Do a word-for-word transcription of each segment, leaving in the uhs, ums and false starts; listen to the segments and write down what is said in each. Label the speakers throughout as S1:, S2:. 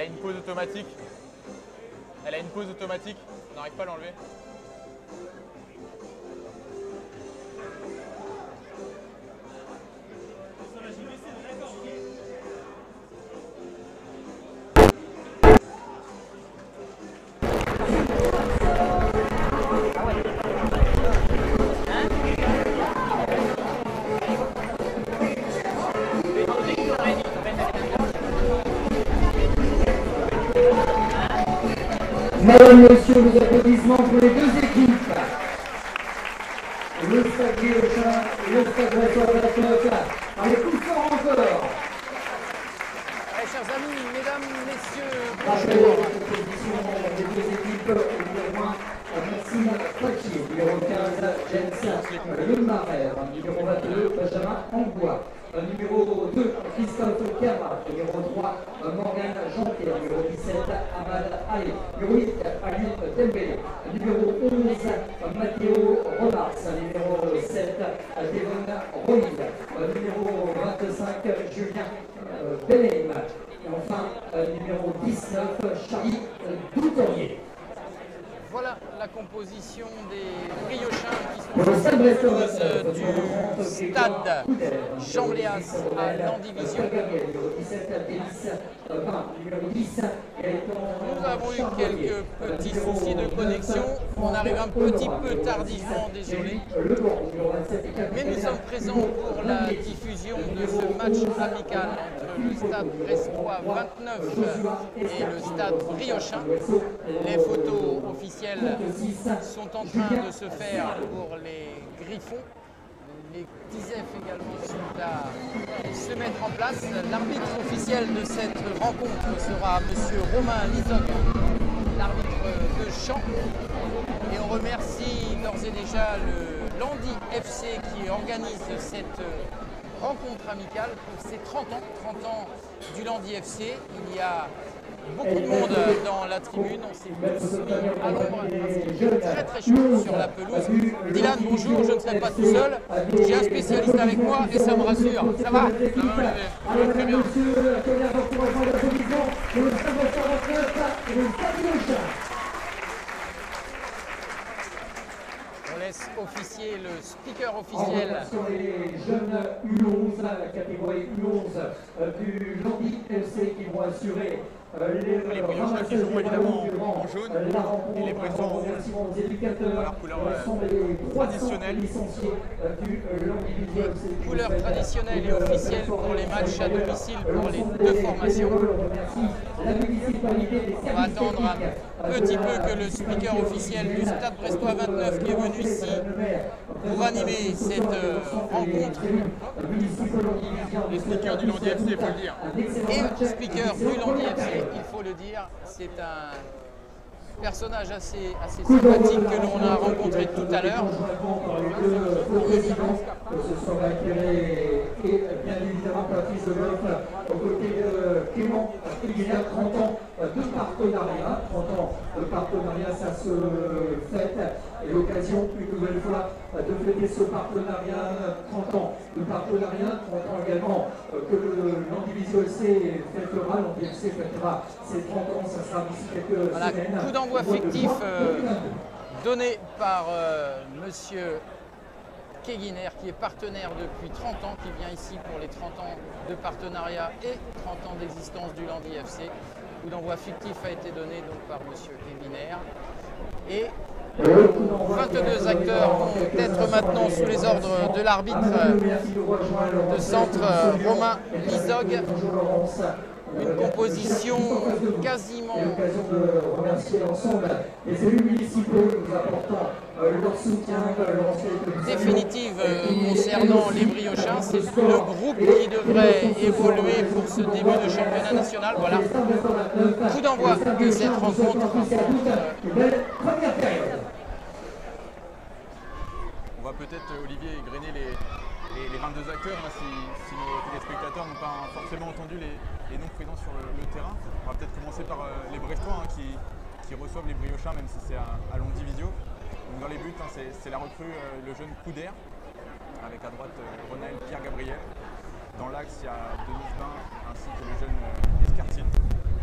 S1: a une pause automatique. Elle a une pause automatique. On n'arrive pas à l'enlever.
S2: Mesdames, Messieurs, les applaudissements pour les deux équipes. Le Stade Riochin et le Stade Brestois vingt-neuf. Allez, plus fort encore.
S3: Allez, chers amis, mesdames, messieurs,
S2: Rappelez
S3: bonjour.
S2: la composition des deux équipes. Numéro un, Maxime Pachier. Numéro quinze, James Lemarer. Numéro vingt-deux, Benjamin Ambois. Numéro deux, Christophe Kerma. Numéro trois, Morgane Jean-Pierre. Numéro dix-sept, Ahmad Ali. Numéro huit, Ali Dembélé. Numéro onze, Matteo Romars. Numéro sept, Devon Rollin. Numéro vingt-cinq, Julien euh, Belém. Et enfin, euh, numéro dix-neuf, Charlie Doutorier.
S3: Voilà la composition des Briochins qui
S2: Le
S3: sont
S2: Stade Brestois
S3: du stade Jean-Bléas à Landivision. Nous avons eu quelques petits soucis de connexion. On arrive un petit peu tardivement, désolé. Mais nous sommes présents pour la diffusion de ce match amical entre le Stade Brestois vingt-neuf et le Stade Briochin. Les photos officielles sont en train de se faire pour les Griffons. Les Tisef également sont à se mettre en place. L'arbitre officiel de cette rencontre sera M. Romain Lizog, l'arbitre de champ. Et on remercie d'ores et déjà le Landy F C qui organise cette rencontre amicale pour ses trente ans. trente ans du Landy F C. Il y a beaucoup de monde dans la tribune, on s'est tous mis à l'ombre, c'est très très chaud sur la pelouse. Dylan, bonjour, je ne serai pas tout seul, j'ai un spécialiste avec moi et ça me rassure. Ça va? Ça va, très bien. On laisse officier le speaker officiel.
S2: Sur les jeunes U onze, la catégorie U onze du Landy F C qui vont assurer les
S1: Briochins qui joueront évidemment en jaune et les Brestois en rouge dans leur couleur traditionnelle.
S3: Couleur traditionnelle et officielle pour les matchs à domicile pour les deux formations. On va attendre un petit peu que le speaker officiel du Stade Brestois vingt-neuf qui est venu ici pour animer cette rencontre.
S1: Les speakers du Landy F C, il faut le dire.
S3: Et le speaker du Landy F C, il faut le dire, c'est un personnage assez, assez sympathique que l'on a rencontré tout à l'heure.
S2: Ce sera éclairé et bien évidemment Patrice Deboeuf aux côtés de Clément. Il y a trente ans de partenariat, trente ans de partenariat, ça se fête. Et l'occasion, une nouvelle fois, de fêter ce partenariat, trente ans de partenariat, trente ans également que le Landivisio F C fêtera, Landy F C fêtera ses trente ans, ça sera d'ici quelques
S3: voilà,
S2: semaines.
S3: Coup d'envoi fictif euh, donné par euh, Monsieur Keguiner, qui est partenaire depuis trente ans, qui vient ici pour les trente ans de partenariat et trente ans d'existence du Landy F C. Coup d'envoi fictif a été donné donc par Monsieur Keguiner. Et vingt-deux acteurs vont être maintenant sous les ordres de l'arbitre de centre Romain Lizog. Une composition quasiment définitive concernant les Briochins. C'est le groupe qui devrait évoluer pour ce début de championnat national. Voilà, coup d'envoi de cette rencontre.
S1: On va peut-être, Olivier, égrener les, les, les vingt-deux acteurs, hein, si, si nos téléspectateurs n'ont pas forcément entendu les, les noms présents sur le, le terrain. On va peut-être commencer par euh, les Brestois hein, qui, qui reçoivent les Briochins, même si c'est à, à Landivisio. Donc dans les buts, hein, c'est la recrue, euh, le jeune Couder, avec à droite euh, Ronald Pierre-Gabriel. Dans l'axe, il y a Denis Bain ainsi que le jeune euh, Escartine.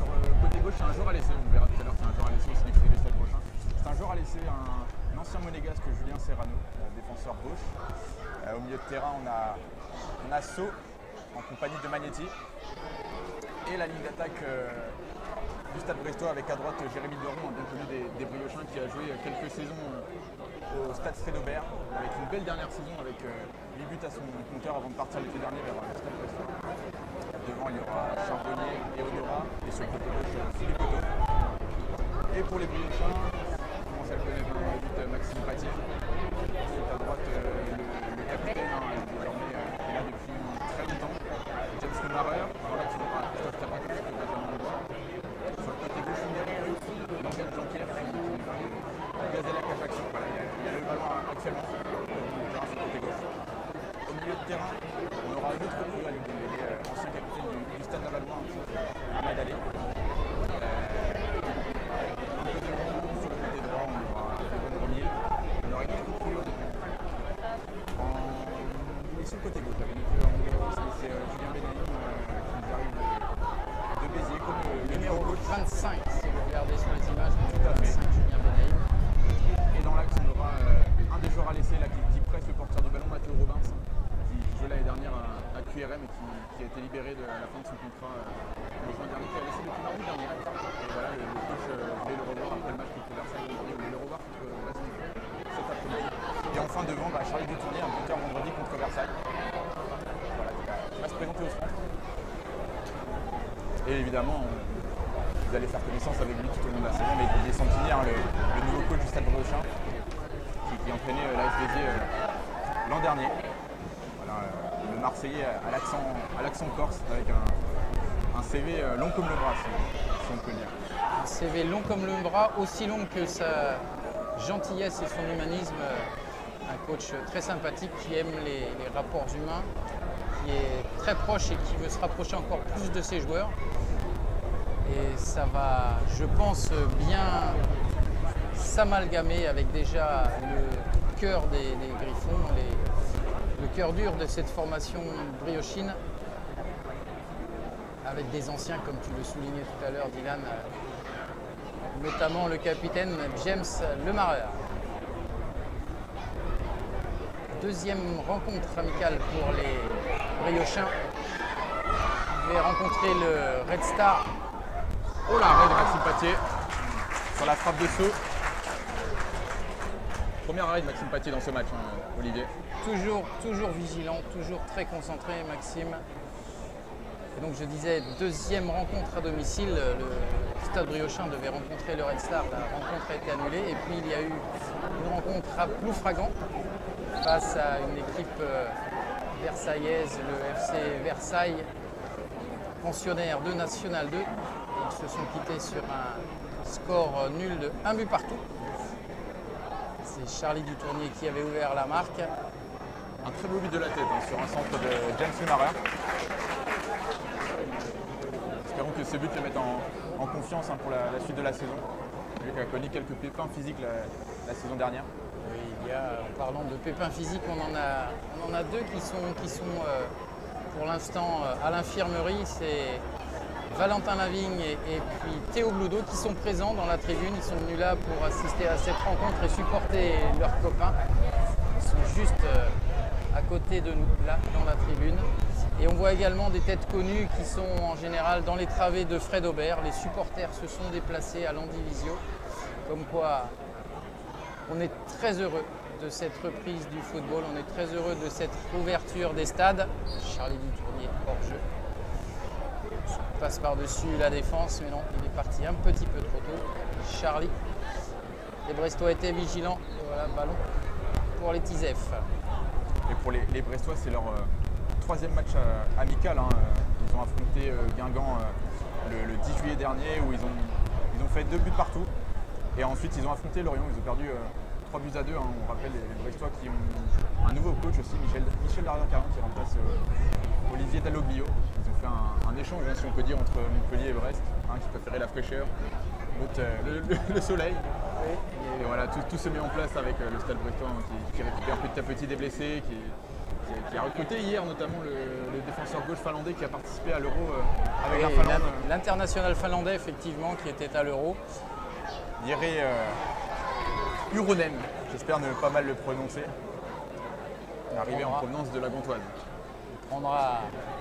S1: sur le côté gauche, c'est un joueur à laisser. On verra tout à l'heure, c'est un joueur à laisser aussi du côté du Stade Brochin. C'est un joueur à laisser, un, un ancien monégasque, Julien Serrano, défenseur gauche. Euh, au milieu de terrain, on a, on a So en compagnie de Magnetti. Et la ligne d'attaque euh, du Stade Brestois avec à droite Jérémy Doron, bien connu des, des Briochins, qui a joué quelques saisons euh, au Stade Fred-Aubert, avec une belle dernière saison avec euh, huit buts à son compteur avant de partir l'été dernier vers le Stade Brestois. Devant, il y aura Charbonnier et Honora, et sur le côté gauche, Philippe Otto. Et pour les Briochins, on commence à le connaître dans le but, Maxime Paty. À droite, euh, le, le capitaine, hein, désormais euh, est là depuis très longtemps. James Lemareur, dans l'axe droit, Christophe Tabac, sur le côté gauche, Morgan Jean-Pierre, Gazella Ajaccio. Voilà, il, il y a le ballon actuellement sur le côté gauche. Au milieu de terrain, on aura un autre recrue à lui donner, l'ancien capitaine du, du Stade Lavallois, Ahmed Ali. Euh, un peu de rond sur le côté droit, on aura Evan Romil. On aura une autre recrue en... Et sur le côté gauche, c'est euh, Julien Benaïm euh, qui nous arrive de, de Béziers comme le
S3: Numéro
S1: gauche.
S3: vingt-cinq, si vous regardez sur les images,
S1: Tout à fait.
S3: vingt-cinq, Julien Benaïm.
S1: Et dans l'axe, on aura euh, un des joueurs à laisser là, qui, qui presse le porteur du ballon, Mathieu Robins, qui, qui jouait l'année dernière à, à Q R M et qui, qui a été libéré de la fin de son contrat euh, le juin dernier, qui a laissé depuis mardi dernier. Et voilà, le, le coach euh, voulait le revoir après le match contre Versailles. Il voulait le revoir contre Brest cet après-midi. Et enfin devant, bah, Charlie Dutournier, un buteur vendredi contre Versailles. Voilà, qui va, qui va se présenter au centre. Et évidemment, on, vous allez faire connaissance avec lui tout au long de la saison, mais Didier Santini, hein, le, le nouveau coach du Stade Brochin, qui, qui entraînait euh, l'A S Béziers euh, l'an dernier. Voilà, euh, le Marseillais à l'accent corse, avec un, un C V euh, long comme le bras, si, si on peut le dire.
S3: Un C V long comme le bras, aussi long que sa gentillesse et son humanisme. Un coach très sympathique qui aime les, les rapports humains, qui est très proche et qui veut se rapprocher encore plus de ses joueurs. Et ça va, je pense, bien s'amalgamer avec déjà le cœur des, des Griffons, les, le cœur dur de cette formation briochine, avec des anciens, comme tu le soulignais tout à l'heure, Dylan, notamment le capitaine James Lemareur. Deuxième rencontre amicale pour les Briochins. Ils vont rencontrer le Red Star.
S1: Oh l'arrêt de Maxime Patier sur la frappe de saut. Premier arrêt de Maxime Patier dans ce match, hein, Olivier.
S3: Toujours, toujours vigilant, toujours très concentré, Maxime. Et donc je disais, deuxième rencontre à domicile. Le Stade Briochin devait rencontrer le Red Star. La rencontre a été annulée. Et puis il y a eu une rencontre à Ploufragan face à une équipe euh, versaillaise, le F C Versailles, pensionnaire de National deux. Ils se sont quittés sur un score nul de un but partout. C'est Charlie Dutournier qui avait ouvert la marque.
S1: Un très beau but de la tête hein, sur un centre de James Lemareur. Espérons que ce but le mette en, en confiance hein, pour la, la suite de la saison. Vu qu'il a connu quelques pépins physiques la, la saison dernière.
S3: Oui, il y a, en parlant de pépins physiques, on en a, on en a deux qui sont, qui sont euh, pour l'instant euh, à l'infirmerie. C'est Valentin Lavigne et, et puis Théo Bloudeau qui sont présents dans la tribune. Ils sont venus là pour assister à cette rencontre et supporter leurs copains. Ils sont juste euh, à côté de nous, là, dans la tribune. Et on voit également des têtes connues qui sont en général dans les travées de Fred Aubert. Les supporters se sont déplacés à l'Andivisio. Comme quoi, on est très heureux de cette reprise du football. On est très heureux de cette ouverture des stades. Charlie Dutournier hors jeu. Il passe par-dessus la défense, mais non, il est parti un petit peu trop tôt. Charlie. Les Brestois étaient vigilants. Et voilà le ballon pour les Tizef.
S1: Et pour les, les Brestois, c'est leur euh, troisième match euh, amical. Hein. Ils ont affronté euh, Guingamp euh, le, le dix juillet dernier où ils ont, ils ont fait deux buts partout. Et ensuite, ils ont affronté Lorient. Ils ont perdu euh, trois buts à deux. Hein. On rappelle les, les Brestois qui ont un nouveau coach aussi, Michel, Michel Darrière-Caron, qui remplace euh, Olivier Dalloglio. Ils ont fait un, un échange, hein, si on peut dire, entre Montpellier et Brest, hein, qui préférait la fraîcheur, l'autre euh, le, le, le soleil. Oui. Et voilà, tout, tout se met en place avec euh, le Stade Brestois hein, qui, qui récupère petit à petit des blessés, qui, qui, a, qui a recruté hier notamment le, le défenseur gauche finlandais qui a participé à l'Euro euh, avec oui, la Finlande.
S3: L'international finlandais, effectivement, qui était à l'Euro.
S1: Jere euh, Uronen, j'espère ne pas mal le prononcer. Arrivé en provenance de la Gantoise.
S3: On prendra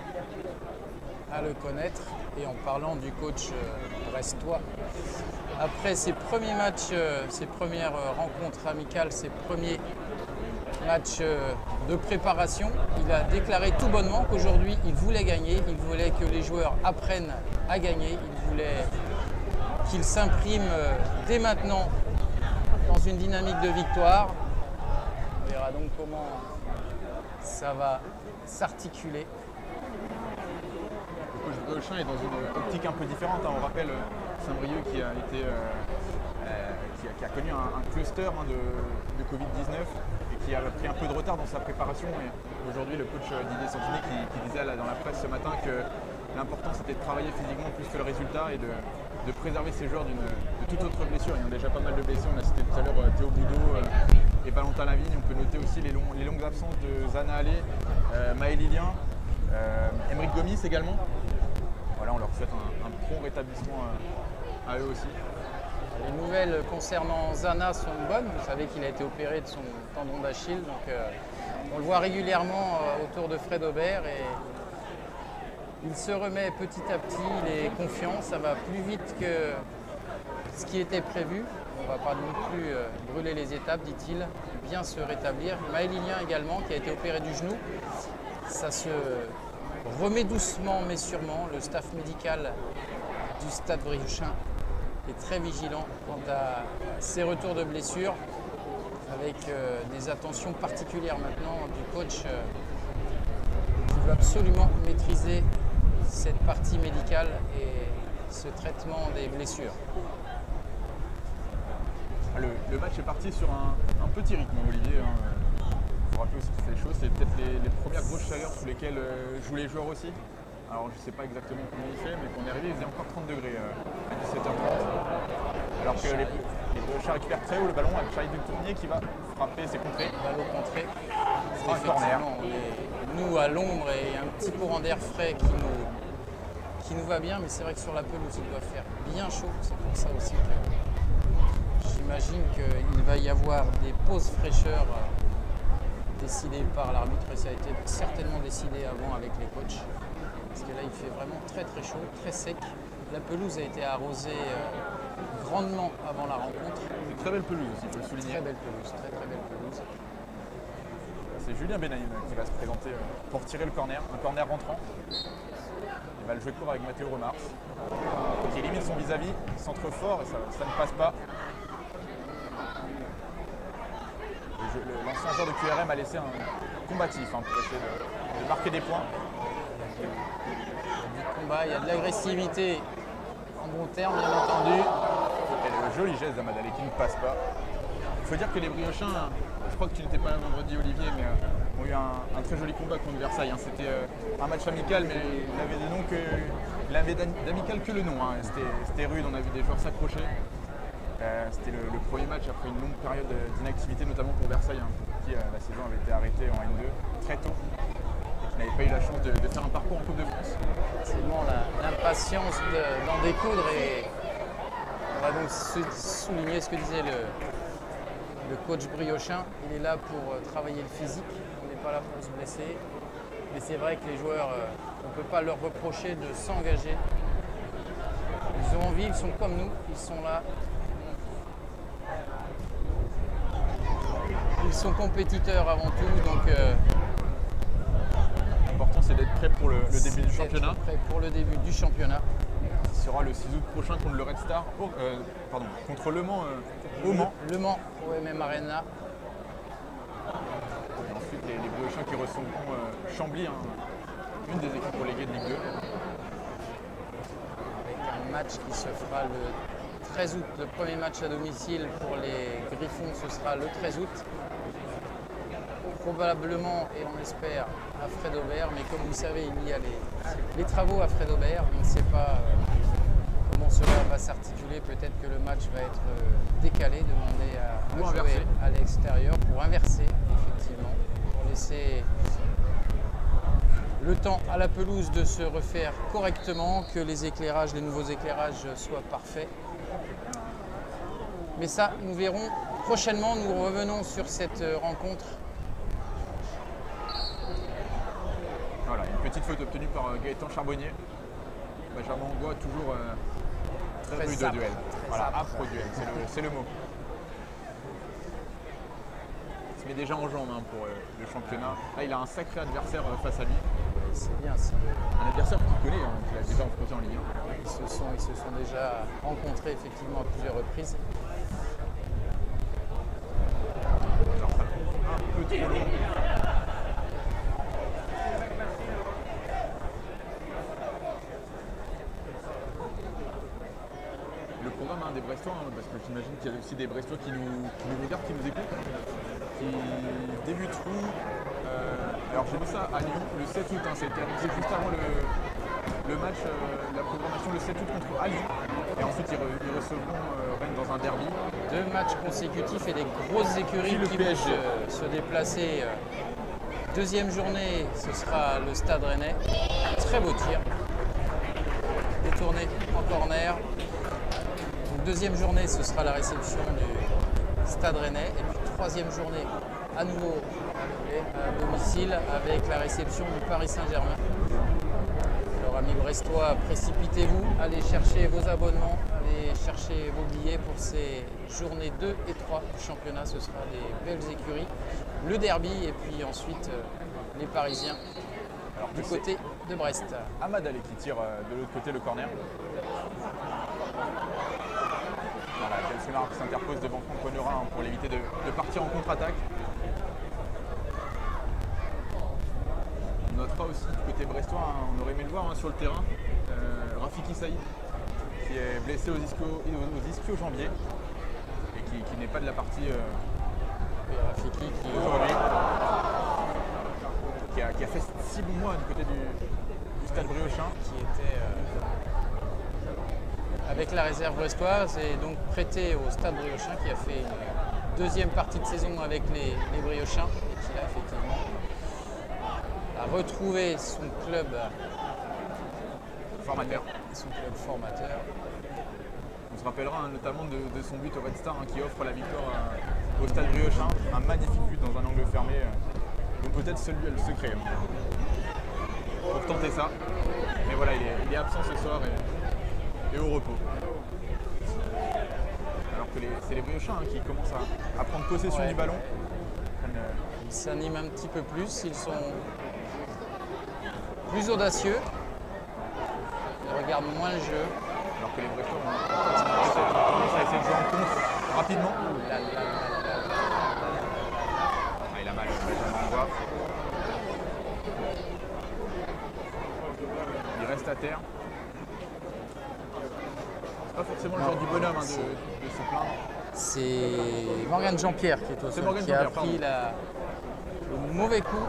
S3: à le connaître. Et en parlant du coach brestois, après ses premiers matchs, ses premières rencontres amicales, ses premiers matchs de préparation, il a déclaré tout bonnement qu'aujourd'hui il voulait gagner, il voulait que les joueurs apprennent à gagner, il voulait qu'ils s'impriment dès maintenant dans une dynamique de victoire. On verra donc comment ça va s'articuler.
S1: Le coach Briochin est dans une optique un peu différente. Hein. On rappelle Saint-Brieuc qui a été, euh, euh, qui, a, qui a connu un, un cluster hein, de, de Covid dix-neuf et qui a pris un peu de retard dans sa préparation. Aujourd'hui, le coach Didier Santinet qui, qui disait là, dans la presse ce matin que l'important c'était de travailler physiquement plus que le résultat et de, de préserver ses joueurs d'une, de toute autre blessure. Il y a déjà pas mal de blessures. On a cité tout à l'heure Théo Boudot euh, et Valentin Lavigne. On peut noter aussi les, longs, les longues absences de Zana Allé, euh, Maël Lilien, euh, Émeric Gomis également. Voilà, on leur souhaite un, un prompt rétablissement à, à eux aussi.
S3: Les nouvelles concernant Zana sont bonnes. Vous savez qu'il a été opéré de son tendon d'Achille. Donc euh, on le voit régulièrement euh, autour de Fred Aubert et il se remet petit à petit, il est confiant. Ça va plus vite que ce qui était prévu. On ne va pas non plus euh, brûler les étapes, dit-il, bien se rétablir. Maël Lilien également, qui a été opéré du genou. Ça se remet doucement mais sûrement. Le staff médical du Stade Briochin est très vigilant quant à ses retours de blessures, avec euh, des attentions particulières maintenant du coach euh, qui veut absolument maîtriser cette partie médicale et ce traitement des blessures.
S1: Le, le match est parti sur un, un petit rythme, Olivier. Hein. Il faut rappeler aussi que c'est chaud, c'est peut-être les, les premières grosses chaleurs sous lesquelles euh, jouent les joueurs aussi. Alors je ne sais pas exactement combien il fait, mais quand on est arrivé, il faisait encore trente degrés euh, à dix-sept heures trente. Alors que les, les Briochin récupèrent très haut le ballon avec Charlie Dutournier qui va frapper ses contrées.
S3: Balle au contré.
S1: C'est un corner.
S3: Nous à l'ombre et un petit courant d'air frais qui nous, qui nous va bien, mais c'est vrai que sur la pelouse il doit faire bien chaud. C'est pour ça aussi que j'imagine qu'il va y avoir des pauses fraîcheurs décidées par l'arbitre et ça a été certainement décidé avant avec les coachs. Parce que là, il fait vraiment très très chaud, très sec. La pelouse a été arrosée euh, grandement avant la rencontre.
S1: Une très belle pelouse aussi, il faut le souligner.
S3: Très belle pelouse, très très belle pelouse.
S1: C'est Julien Benaïm qui va se présenter pour tirer le corner, un corner rentrant. Il va le jouer court avec Mathéo Remars, qui élimine son vis-à-vis, centre fort et ça, ça ne passe pas. L'ancien joueur de Q R M a laissé un combatif hein, pour essayer de, de marquer des points.
S3: Il y a du combat, il y a de l'agressivité en bon terme, bien entendu.
S1: Et le joli geste d'Amadalé qui ne passe pas. Il faut dire que les Briochins, je crois que tu n'étais pas là vendredi Olivier, mais euh, ont eu un, un très joli combat contre Versailles. Hein. C'était euh, un match amical, mais il n'avait des noms que, il avait d'amical que le nom. Hein. C'était rude, on a vu des joueurs s'accrocher. Euh, C'était le, le premier match après une longue période d'inactivité, notamment pour Versailles, hein, pour qui euh, la saison avait été arrêtée en N deux très tôt et qui n'avait pas eu la chance de, de faire un parcours en Coupe de France.
S3: C'est bon, l'impatience d'en découdre et on va donc souligner ce que disait le, le coach Briochin. Il est là pour travailler le physique, on n'est pas là pour se blesser. Mais c'est vrai que les joueurs, on ne peut pas leur reprocher de s'engager. Ils ont envie, ils sont comme nous, ils sont là. Ils sont compétiteurs avant tout, donc euh,
S1: l'important c'est d'être prêt pour le, le début du championnat.
S3: Prêt pour le début du championnat.
S1: Qui sera le six août prochain contre le Red Star, oh, euh, pardon, contre Le Mans euh, au Mans.
S3: Le, le Mans au M M Arena.
S1: Et ensuite les, les Briochins qui recevront euh, Chambly, hein, une des équipes reléguées de Ligue deux.
S3: Avec un match qui se fera le treize août, le premier match à domicile pour les Griffons, ce sera le treize août. Probablement, et on espère, à Fred Aubert, mais comme vous savez, il y a les, les travaux à Fred Aubert. On ne sait pas euh, comment cela va s'articuler. Peut-être que le match va être euh, décalé, demandé à, à jouer à l'extérieur pour inverser, effectivement, pour laisser le temps à la pelouse de se refaire correctement, que les éclairages, les nouveaux éclairages soient parfaits. Mais ça, nous verrons prochainement. Nous revenons sur cette rencontre.
S1: Voilà, une petite faute obtenue par Gaëtan Charbonnier. Benjamin Angouat, toujours euh, très, très rude de duel. Voilà, âpre duel, c'est le, le mot. Il se met déjà en jambes hein, pour euh, le championnat. Là, il a un sacré adversaire euh, face à lui.
S3: C'est bien ça.
S1: Un adversaire qu'il connaît, hein, qu'il a déjà affronté en Ligue un.
S3: Ils se sont, ils se sont déjà rencontrés effectivement à plusieurs reprises.
S1: Alors, ça un peu trop long. Le programme hein, des Brestois, hein, parce que j'imagine qu'il y a aussi des Brestois qui nous, qui nous regardent, qui nous écoutent, qui débuteront. Euh, alors j'ai vu ça à Lyon le sept août, hein, c'était juste avant le, le match, euh, la programmation le sept août contre à Lyon. Et ensuite ils, re, ils recevront euh, Rennes dans un derby.
S3: Deux matchs consécutifs et des grosses écuries qui vont se, se déplacer. Deuxième journée, ce sera le Stade Rennais. Très beau tir. Détourné en corner. Donc, deuxième journée, ce sera la réception du Stade Rennais. Et puis troisième journée, à nouveau à domicile avec la réception du Paris Saint-Germain. Alors amis brestois, précipitez-vous, allez chercher vos abonnements, allez chercher vos billets pour ces journées deux et trois du championnat. Ce sera des belles écuries. Le derby et puis ensuite euh, les Parisiens alors, du côté de Brest.
S1: Ahmad Ali qui tire euh, de l'autre côté le corner. Voilà, James Lemar qui s'interpose devant Franck Pognora hein, pour l'éviter de, de partir en contre-attaque. On notera aussi du côté brestois, hein, on aurait aimé le voir hein, sur le terrain, euh, Rafiki Saïd qui est blessé aux ischio, aux ischio-jambiers et qui, qui n'est pas de la partie euh,
S3: Rafiki qui
S1: aujourd'hui, qui a, qui a fait six bons mois du côté du, du Stade Briochin.
S3: Qui était euh, avec la réserve brestoise et donc prêté au Stade Briochin, qui a fait une deuxième partie de saison avec les, les Briochins et qui a effectivement a retrouvé son club
S1: formateur.
S3: Son club formateur.
S1: On se rappellera hein, notamment de, de son but au Red Star hein, qui offre la victoire euh, au Stade Briochin, un magnifique but dans un angle fermé. Euh, donc peut-être celui à le secret hein, pour tenter ça. Mais voilà, il est, il est absent ce soir et, et au repos. Alors que c'est les Briochins hein, qui commencent à, à prendre possession ouais. du ballon. Une, euh...
S3: Ils s'animent un petit peu plus, ils sont plus audacieux. Ils regardent moins le jeu.
S1: Alors que les Brestois commencent à essayer de jouer en contre rapidement.
S3: Là, là, là, là, là.
S1: Ah, il a mal, Benjamin Angouat. Il reste à terre. C'est pas forcément le genre du bonhomme hein, de, de se plaindre.
S3: C'est Morgane Jean-Pierre qui est au sol, qui a pris la, le mauvais coup.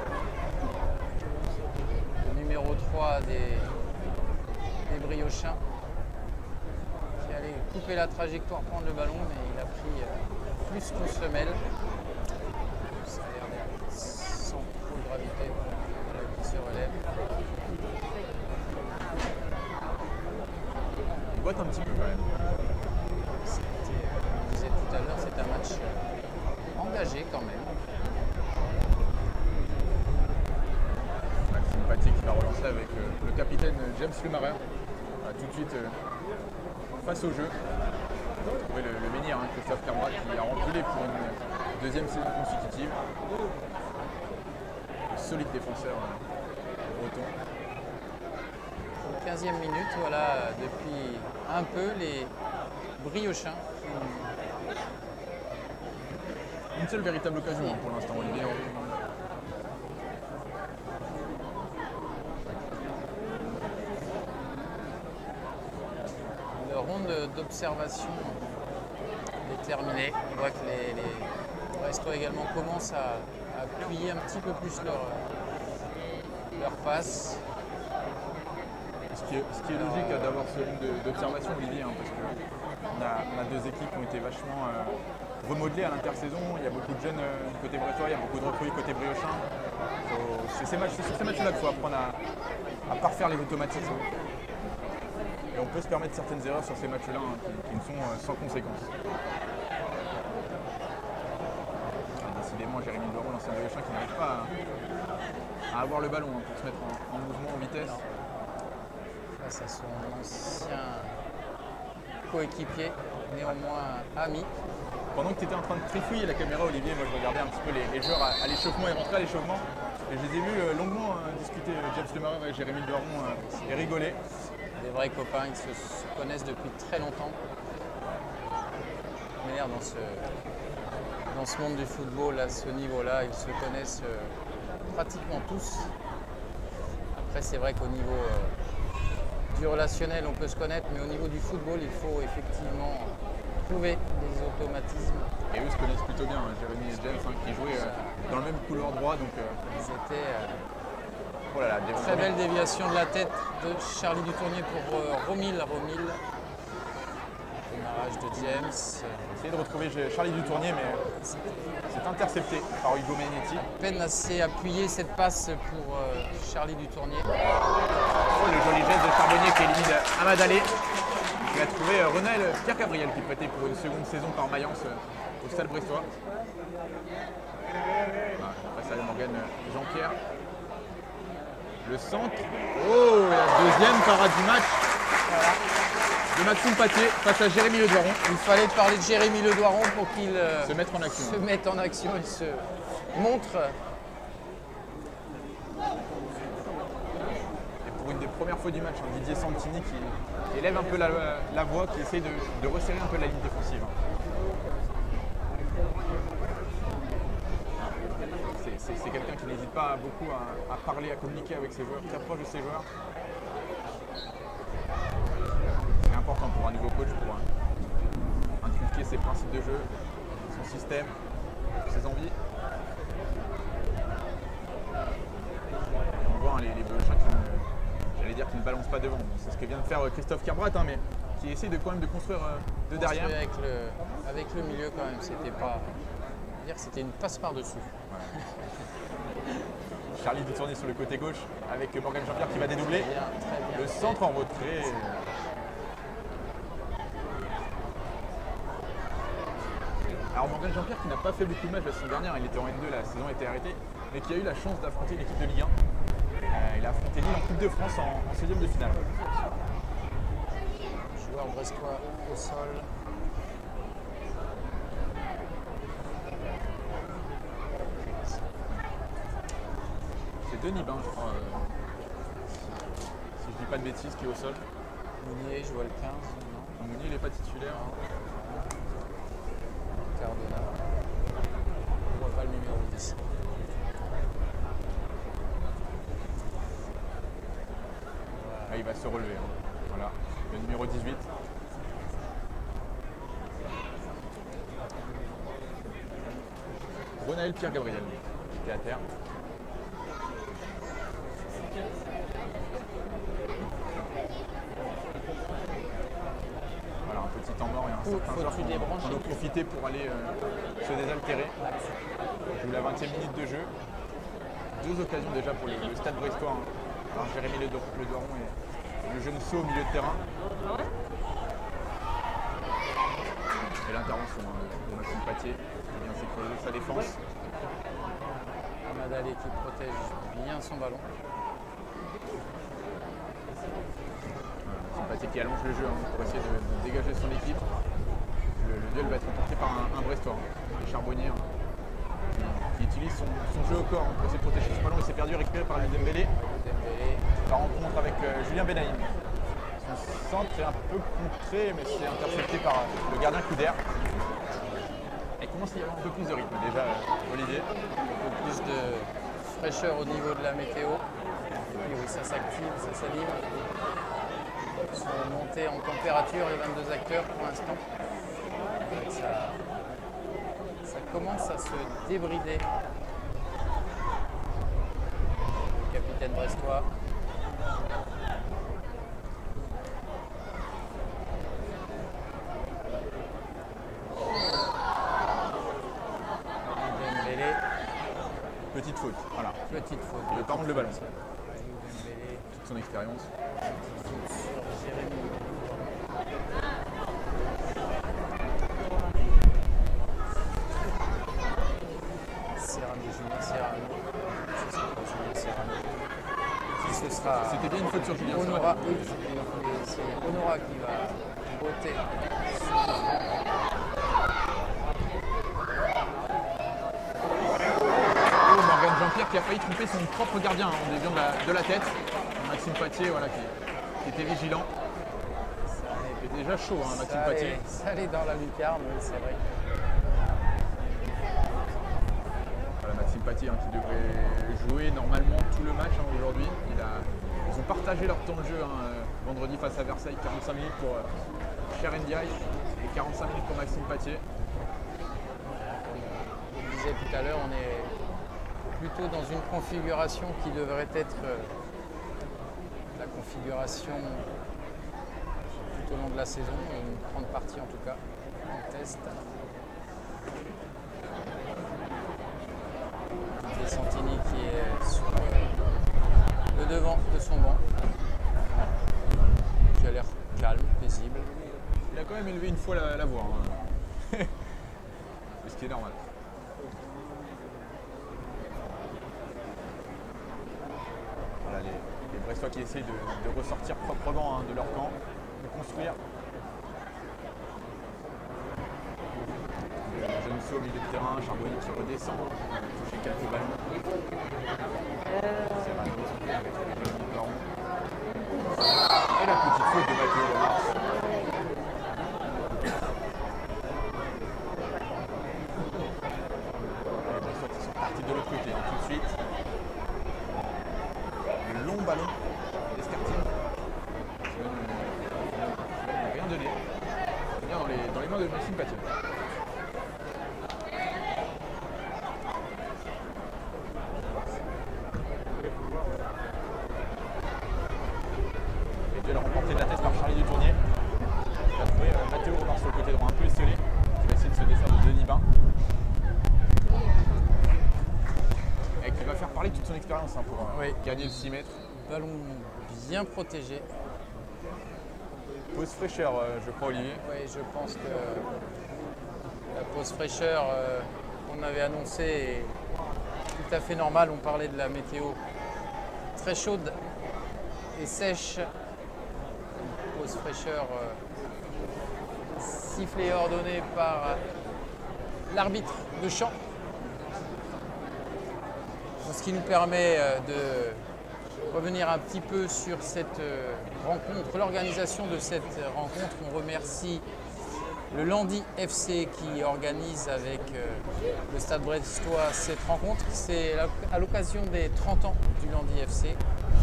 S3: Le numéro trois des, des Briochins, qui allait couper la trajectoire, prendre le ballon, mais il a pris euh, plus qu'une semelle. Ça a l'air d'être sans trop de gravité. Voilà, qui se relève.
S1: Il boite un petit peu quand même.
S3: Je disais tout à l'heure, c'est un match engagé quand même.
S1: Maxime Paty qui va relancer avec euh, le capitaine James Lemarin. Voilà, tout de suite euh, face au jeu. Trouver le, le menhir, hein, Christophe Camrat qui a rempli pour une deuxième saison consécutive. Le solide défenseur euh, breton.
S3: quinzième minute, voilà, depuis un peu les Briochins.
S1: Une seule véritable occasion hein, pour l'instant, Olivier.
S3: Le ronde d'observation est terminée. On voit que les, les Brestois également commencent à, à appuyer un petit peu plus leur, leur passe.
S1: Ce qui est, ce qui est logique euh, d'avoir ce ronde d'observation, Olivier, hein, parce qu'on a, on a deux équipes qui ont été vachement euh, remodelées à l'intersaison. Il y a beaucoup de jeunes euh, du côté brestois, il y a beaucoup de recrues côté briochin. C'est ces matchs, sur ces matchs-là qu'il faut apprendre à, à parfaire les automatismes. Et on peut se permettre certaines erreurs sur ces matchs-là hein, qui, qui ne sont euh, sans conséquence. Ah, décidément, Jérémy Doiron, l'ancien de Lechin, qui n'arrive pas à, à avoir le ballon hein, pour se mettre en, en mouvement, en vitesse.
S3: Face à son ancien coéquipier, néanmoins ami.
S1: Pendant que tu étais en train de trifouiller la caméra, Olivier, moi je regardais un petit peu les, les joueurs à, à l'échauffement et rentrer à l'échauffement. Et je les ai vus euh, longuement euh, discuter, euh, James Lemaire et Jérémy Doiron, euh, et rigoler.
S3: Des vrais copains, ils se connaissent depuis très longtemps. Mais dans ce, dans ce monde du football, à ce niveau-là, ils se connaissent euh, pratiquement tous. Après, c'est vrai qu'au niveau euh, du relationnel, on peut se connaître, mais au niveau du football, il faut effectivement trouver des automatismes.
S1: Et eux se connaissent plutôt bien, hein, Jérémy et James, hein, qui jouaient euh, dans le même couloir droit. Donc, euh...
S3: C'était euh,
S1: oh là là, des
S3: très belle déviation de la tête de Charlie Dutournier pour euh, Romil. Romil. Démarrage de James.
S1: J'ai essayé de retrouver Charlie Dutournier, mais c'est intercepté par Hugo Megnetti.
S3: À peine assez appuyé cette passe pour euh, Charlie Dutournier.
S1: Oh, le joli geste de Charbonnier qui élimine Amad Allé. Il a trouvé euh, Renel Pierre Gabriel qui prêtait pour une seconde saison par Mayence euh, au Stade Brestois. Voilà, après ça, Morgan Jean-Pierre. Le centre. Oh, la deuxième parade du match. Voilà. De Maxime Patier face à Jérémy Le Doiron.
S3: Il fallait parler de Jérémy Le Doiron pour qu'il euh,
S1: se mette en action.
S3: Se mette en action. Il se montre.
S1: Et pour une des premières fois du match, hein, Didier Santini qui élève un peu la, la voix, qui essaie de, de resserrer un peu la ligne défensive. C'est quelqu'un qui n'hésite pas beaucoup à, à parler, à communiquer avec ses joueurs, très proche de ses joueurs. C'est important pour un nouveau coach pour euh, inculquer ses principes de jeu, son système, ses envies. Et on voit hein, les, les Bolochins qui, j'allais dire, qui ne balancent pas devant. Bon, c'est ce que vient de faire Christophe Kerbrat, hein, mais qui essaie de, quand même de construire euh, de derrière.
S3: Avec le, avec le milieu quand même, c'était pas... dire que c'était une passe par-dessus.
S1: Ouais. Charlie Dutournier sur le côté gauche avec Morgan Jean-Pierre qui va dédoubler.
S3: Très bien, très bien.
S1: Le centre en retrait. Alors Morgan Jean-Pierre qui n'a pas fait beaucoup de matchs la saison dernière, il était en N deux, la saison a été arrêtée, mais qui a eu la chance d'affronter l'équipe de Ligue un. Euh, il a affronté Lille en Coupe de France en, en seizième de finale.
S3: Joueur brestois au sol.
S1: Denis Bain, je crois, euh, si je dis pas de bêtises, qui est au sol.
S3: Mounier joue à le quinze, non,
S1: Mounier, il n'est pas titulaire.
S3: Cardona. On voit pas le numéro dix.
S1: Ah, il va se relever. Hein. Voilà, le numéro dix-huit. Ronaël Pierre Gabriel, qui est à terre. Voilà, un petit temps mort et un certain joueur qui en a profité pour aller euh, se désaltérer. Il joue la vingtième minute de jeu. Deux occasions déjà pour le, le Stade Brestois, hein, par Jérémy Le Doiron et le jeune saut au milieu de terrain. Et l'intervention hein, de Maxime Patier qui vient sécuriser sa défense.
S3: Amad Allé qui protège bien son ballon.
S1: Maxime Patier qui allonge le jeu hein, pour essayer de, de dégager son équipe. Le, le duel va être remporté par un, un Brestois, hein, les Charbonnier, hein, qui, qui utilise son, son jeu au corps hein, pour essayer de protéger son ballon. Il s'est perdu, récupéré par Dembélé. La rencontre avec euh, Julien Benaïm. Son centre est un peu contré, mais c'est intercepté par le gardien Couder. Il commence à y avoir un peu plus de rythme déjà, euh, Olivier.
S3: Un peu plus de fraîcheur au niveau de la météo. Et puis oui, ça s'active, ça s'anime. Ils sont montés en température les vingt-deux acteurs pour l'instant. Ça, ça commence à se débrider. Le capitaine brestois.
S1: Petite faute, voilà.
S3: Petite faute.
S1: Il veut pas rendre le ballon.
S3: Dembélé.
S1: Toute son expérience.
S3: Sur Jérémy. Serrano, Julien Serrano. Je sais pas, Julien Serrano. Et ce sera
S1: C'était bien une faute sur Julien
S3: Honora.
S1: Serrano.
S3: Oui, c'est Honora qui va botter.
S1: Oh, Morgan Jean-Pierre qui a failli tromper son propre gardien hein, en déviant de la, de la tête. Maxime Patier voilà, qui, qui était vigilant. Il était déjà chaud hein, Maxime
S3: Ça
S1: Patier.
S3: allait, ça allait dans la lucarne, oui, c'est vrai.
S1: Voilà, Maxime Patier hein, qui devrait jouer normalement tout le match hein, aujourd'hui. Il a, ils ont partagé leur temps de jeu hein, euh, vendredi face à Versailles, quarante-cinq minutes pour euh, Cher Ndiaye et quarante-cinq minutes pour Maxime Patier.
S3: Comme je disais tout à l'heure, on est plutôt dans une configuration qui devrait être euh, la configuration tout au long de la saison, une grande partie en tout cas, en test. De Santini qui est sur euh, le devant de son banc, qui a l'air calme, paisible.
S1: Il a quand même élevé une fois la, la voix, hein. Ce qui est normal. Voilà, les, les Brestois qui essayent de, de ressortir proprement hein, de leur camp, de construire. Jeune saut au milieu de terrain, Charbonnier qui redescend, toucher quelques ballons. Serrano, et la petite faute de Mathieu Remars. Les Brestois qui sont partis de l'autre côté hein, tout de suite. Le long ballon d'Escartine. Il n'a rien donné. Bien dans les, dans les mains de Maxime Patier. Et la remportée de la tête par Charlie Dutournier. Il va trouver euh, Mathieu Remars sur le côté droit un peu esselé. Qui va essayer de se défaire de Denis Bain. Et qui va faire parler toute son expérience hein, pour euh,
S3: Oui.
S1: gagner le six mètres.
S3: Ballon bien protégé.
S1: Pause fraîcheur, euh, je crois, Olivier.
S3: Oui, je pense que la pause fraîcheur euh, qu'on avait annoncée est tout à fait normale. On parlait de la météo très chaude et sèche. Pause fraîcheur euh, sifflée et ordonnée par euh, l'arbitre de champ. Ce qui nous permet euh, de revenir un petit peu sur cette euh, rencontre, l'organisation de cette rencontre. On remercie le Landy F C qui organise avec euh, le Stade Brestois cette rencontre. C'est à l'occasion des trente ans du Landy F C.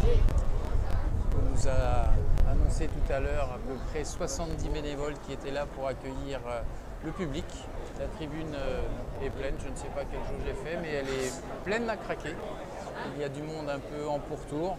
S3: On nous a annoncé tout à l'heure à peu près soixante-dix bénévoles qui étaient là pour accueillir euh, le public. La tribune euh, est pleine, je ne sais pas quel jour j'ai fait, mais elle est pleine à craquer. Il y a du monde un peu en pourtour.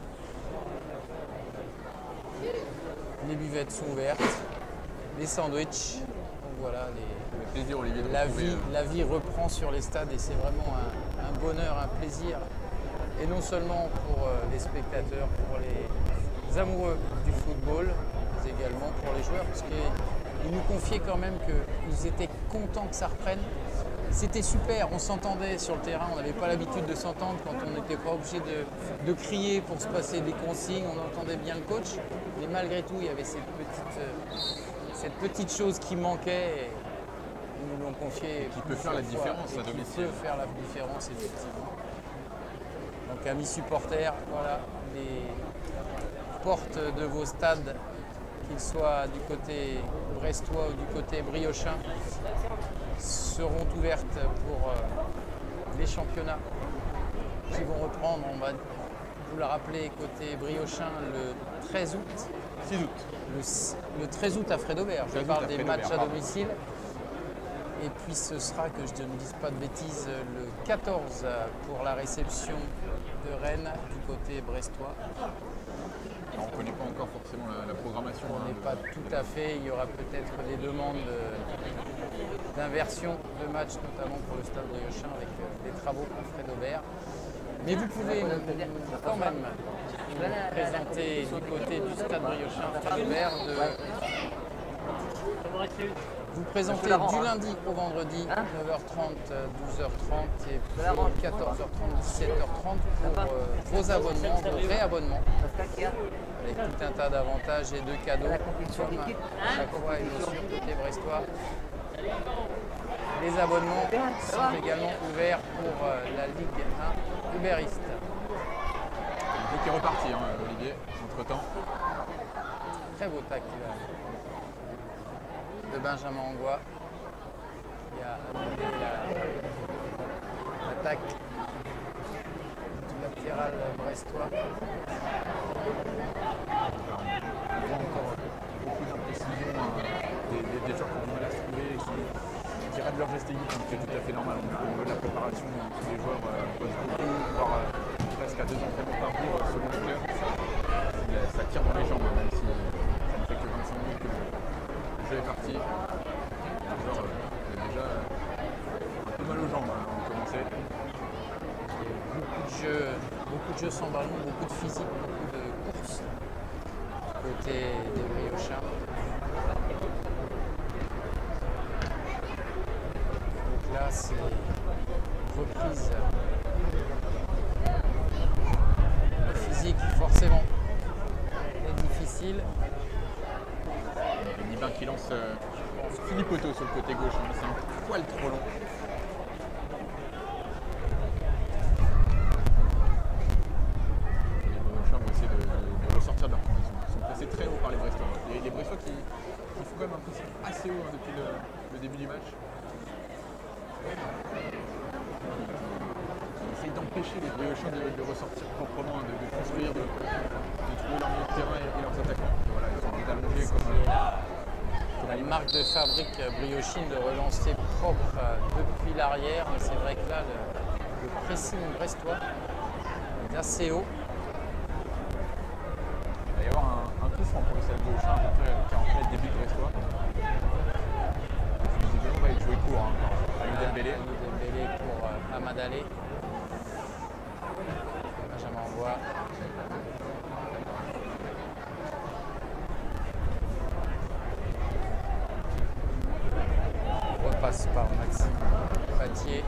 S3: Les buvettes sont ouvertes, les sandwichs. Donc voilà, les,
S1: Le plaisir, Olivier, de
S3: la,
S1: retrouver,
S3: vie,
S1: euh,
S3: la vie reprend sur les stades et c'est vraiment un, un bonheur, un plaisir. Et non seulement pour euh, les spectateurs, pour les amoureux du football, mais également pour les joueurs, parce qu'ils nous confiaient quand même qu'ils étaient contents que ça reprenne. C'était super, on s'entendait sur le terrain, on n'avait pas l'habitude de s'entendre quand on n'était pas obligé de, de crier pour se passer des consignes, on entendait bien le coach, mais malgré tout il y avait cette petite, euh, cette petite chose qui manquait et ils nous l'ont confié.
S1: Qui peut faire la différence à domicile.
S3: Qui peut faire la différence effectivement. Donc amis supporters, voilà, les portes de vos stades, qu'ils soient du côté brestois ou du côté briochin, seront ouvertes pour euh, les championnats qui vont reprendre, on va vous le rappeler, côté briochin le treize août.
S1: six août.
S3: Le, le treize août à Frédobert, je
S1: treize août
S3: parle
S1: à
S3: des
S1: Frédobert,
S3: matchs à
S1: pardon.
S3: domicile. Et puis ce sera, que je ne dise pas de bêtises, le quatorze pour la réception de Rennes du côté brestois.
S1: Alors, on ne connaît pas encore forcément la, la programmation.
S3: On
S1: hein,
S3: n'est
S1: de-
S3: pas tout à fait, il y aura peut-être des demandes euh, d'inversion de matchs, notamment pour le stade briochin avec euh, les travaux pour Frédobert. Mais vous pouvez quand même vous présenter du côté du stade Briochin Fred-Hubert de... Vous présentez du lundi au vendredi, neuf heures trente, douze heures trente et puis quatorze heures trente, dix-sept heures trente pour euh, vos abonnements, vos réabonnements. Avec tout un tas d'avantages et de cadeaux, comme à chaque fois et bien sûr côté brestois. Les abonnements sont également ouverts pour euh, la Ligue un Uberiste.
S1: Le jeu qui est reparti, hein, Olivier, entre-temps.
S3: Très beau tacle de Benjamin Angois qui a amené l'attaque du latéral brestois.
S1: On voit encore beaucoup d'imprécisions, hein, des, des, des joueurs qui ont du mal à se trouver, qui, qui ratent leur geste aiguë, c'est tout à fait normal. Donc, au niveau de la préparation, tous les joueurs euh, posent beaucoup, voire euh, presque à deux entraînements par jour euh, selon le club. Ça tire dans les jambes, même si ça ne fait que vingt-cinq minutes que le jeu est parti. Les joueurs euh, déjà euh, un peu mal aux jambes hein, avant de commencer.
S3: Beaucoup de jeux, beaucoup de jeux sans ballon, beaucoup de physique, beaucoup de courses côté des Briochins. Donc là, c'est reprise. Le physique, forcément, est difficile.
S1: Nibin qui lance euh, Philippe Otto sur le côté gauche, hein, c'est un poil trop long. Les Briochins vont essayer de, de, de ressortir de leur camp. Ils sont, ils sont placés très haut par les Brestois. Les, les Brestois qui, qui font quand même un pression assez haut hein, depuis le, le début du match. Ils essayent d'empêcher les Briochins de, de ressortir proprement, de, de construire, de, de trouver leur milieu de terrain et, et leurs attaquants. Et voilà, ils ont envie d'allonger comme,
S3: comme une marque de fabrique briochine de relancer propre depuis l'arrière. Mais c'est vrai que là, le, le pressing brestois est assez haut.
S1: Il va y avoir un, un coup franc pour le stade Briochin, à peu près quarante mètres début de brestois. Visiblement, on va être joué court hein, par Aliou Dembélé.
S3: Aliou Dembélé pour euh, Hamad Ali. Benjamin Angois. Repasse par Maxime Patier.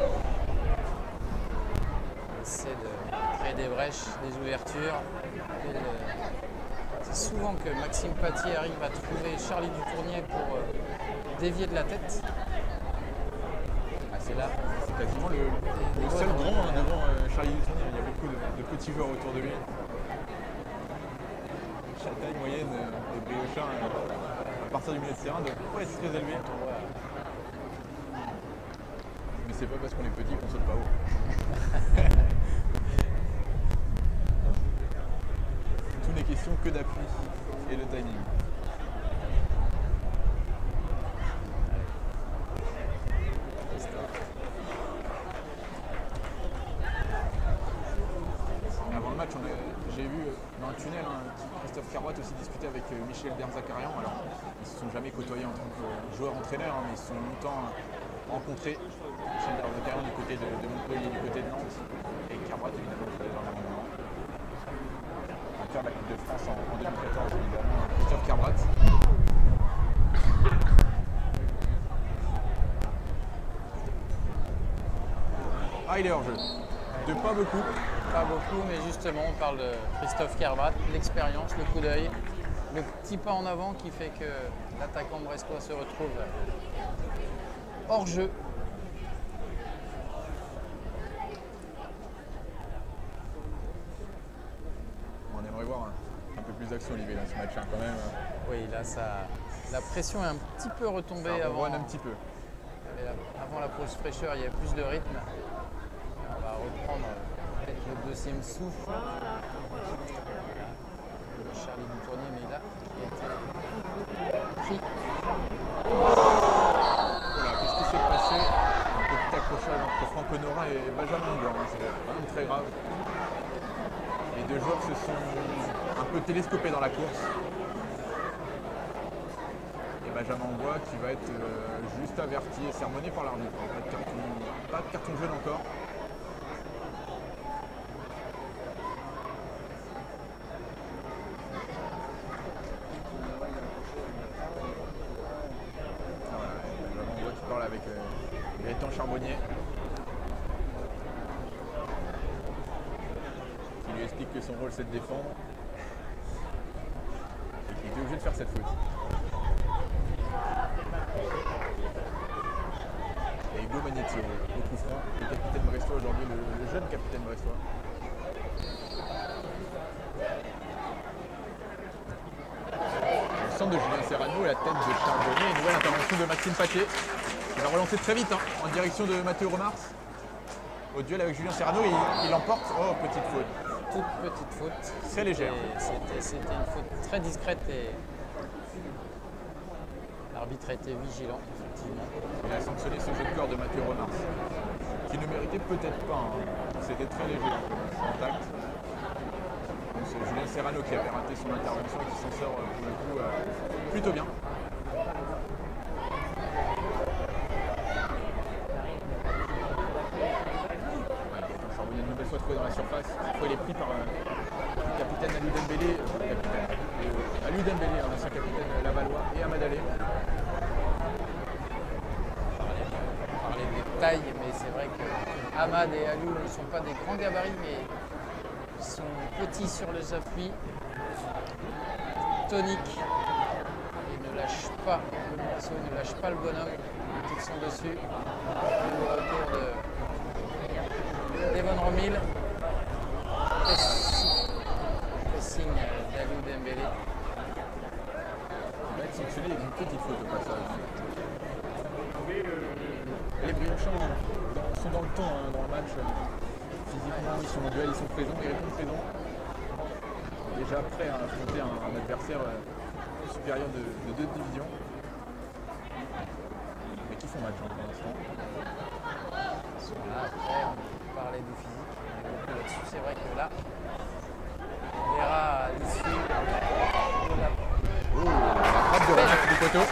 S3: Il essaie de créer des brèches, des ouvertures. Le... C'est souvent que Maxime Patier arrive à trouver Charlie Dutournier pour euh, dévier de la tête.
S1: Ah, c'est là, c'est quasiment le, le seul grand hein, devant euh, Charlie Dutournier. Il y a beaucoup de, de petits joueurs autour de lui. La taille moyenne euh, des Briochins euh, à partir du milieu de terrain ne doit pas être très élevée. Mais c'est pas parce qu'on est petit qu'on saute pas haut. Tout n'est question que d'appui et le timing. Avant le match, j'ai vu dans un tunnel hein, Christophe Carbat aussi discuter avec Michel Derzakarian. Alors, ils ne se sont jamais côtoyés en tant que joueur-entraîneur, hein, mais ils se sont longtemps rencontrés. Michel Derzakarian du côté de, de Montpellier, du côté de Nantes, et Carbat évidemment dans l'amendement. La Coupe de France en, en deux mille quatorze, évidemment, Christophe Carbrat. Ah, il est hors jeu. De pas beaucoup.
S3: Pas beaucoup, mais justement, on parle de Christophe Carbrat, l'expérience, le coup d'œil, le petit pas en avant qui fait que l'attaquant brestois se retrouve hors jeu.
S1: D'action Olivier là ce match hein, quand même.
S3: Oui là ça, la pression est un petit peu retombée
S1: ça
S3: avant.
S1: un petit peu.
S3: La, avant la pause fraîcheur il y a plus de rythme. On va reprendre peut-être le deuxième souffle. Charlie Dutournier mais là il a été pris.
S1: Voilà, qu'est-ce qui s'est passé? Un petit accrochage entre Franck Honora et Benjamin Blanc, hein, c'est quand même très grave. Les deux joueurs se sont un peu télescopés dans la course. Et Benjamin Angois qui va être euh, juste averti et sermonné par l'arbitre. Pas de carton, pas de carton jaune encore. Gaëtan Charbonnier. Qui lui explique que son rôle c'est de défendre. Et qu'il est obligé de faire cette faute. Et Hugo Magnetti au coup franc, le capitaine brestois aujourd'hui, le, le jeune capitaine brestois. Le centre de Julien Serrano et la tête de Charbonnier. Une nouvelle intervention de Maxime Paquet. Il va relancer très vite hein, en direction de Mathéo Remars. Au duel avec Julien Serrano, il, il l'emporte. Oh, petite faute.
S3: Toute petite faute.
S1: Très légère.
S3: C'était une faute très discrète et l'arbitre a été vigilant, effectivement.
S1: Il a sanctionné ce jeu de corps de Mathéo Remars, qui ne méritait peut-être pas. Hein. C'était très léger en contact. C'est Julien Serrano qui avait raté son intervention et qui s'en sort pour le coup euh, plutôt bien. Il y a une nouvelle fois trouvé dans la surface. Cette fois, il est pris par euh, le capitaine Alou Dembélé, euh, le capitaine euh, Alou Dembélé, un ancien capitaine euh, lavallois, et Amad Allé.
S3: On parlait des tailles, mais c'est vrai que Amad et Alou ne sont pas des grands gabarits, mais ils sont petits sur les appuis, toniques. Ils ne lâchent pas le morceau, ils ne lâchent pas le bonhomme quand ils sont dessus. Le retour de Devon Romil, pressing d'Alou Dembélé.
S1: Il va être sanctionné avec une petite faute au passage. Les Briançons sont dans le temps hein, dans le match. Physiquement, ils sont en duel, ils sont présents, ils répondent présents. Déjà prêts à affronter un, un adversaire euh, supérieur de, de deux divisions. Mais qui font match hein, pour l'instant.
S3: Ils sont là, après, on parlait du physique, on est beaucoup là-dessus. C'est vrai que là, on verra à l'issue de la...
S1: Oh, la frappe de Renat du poteau.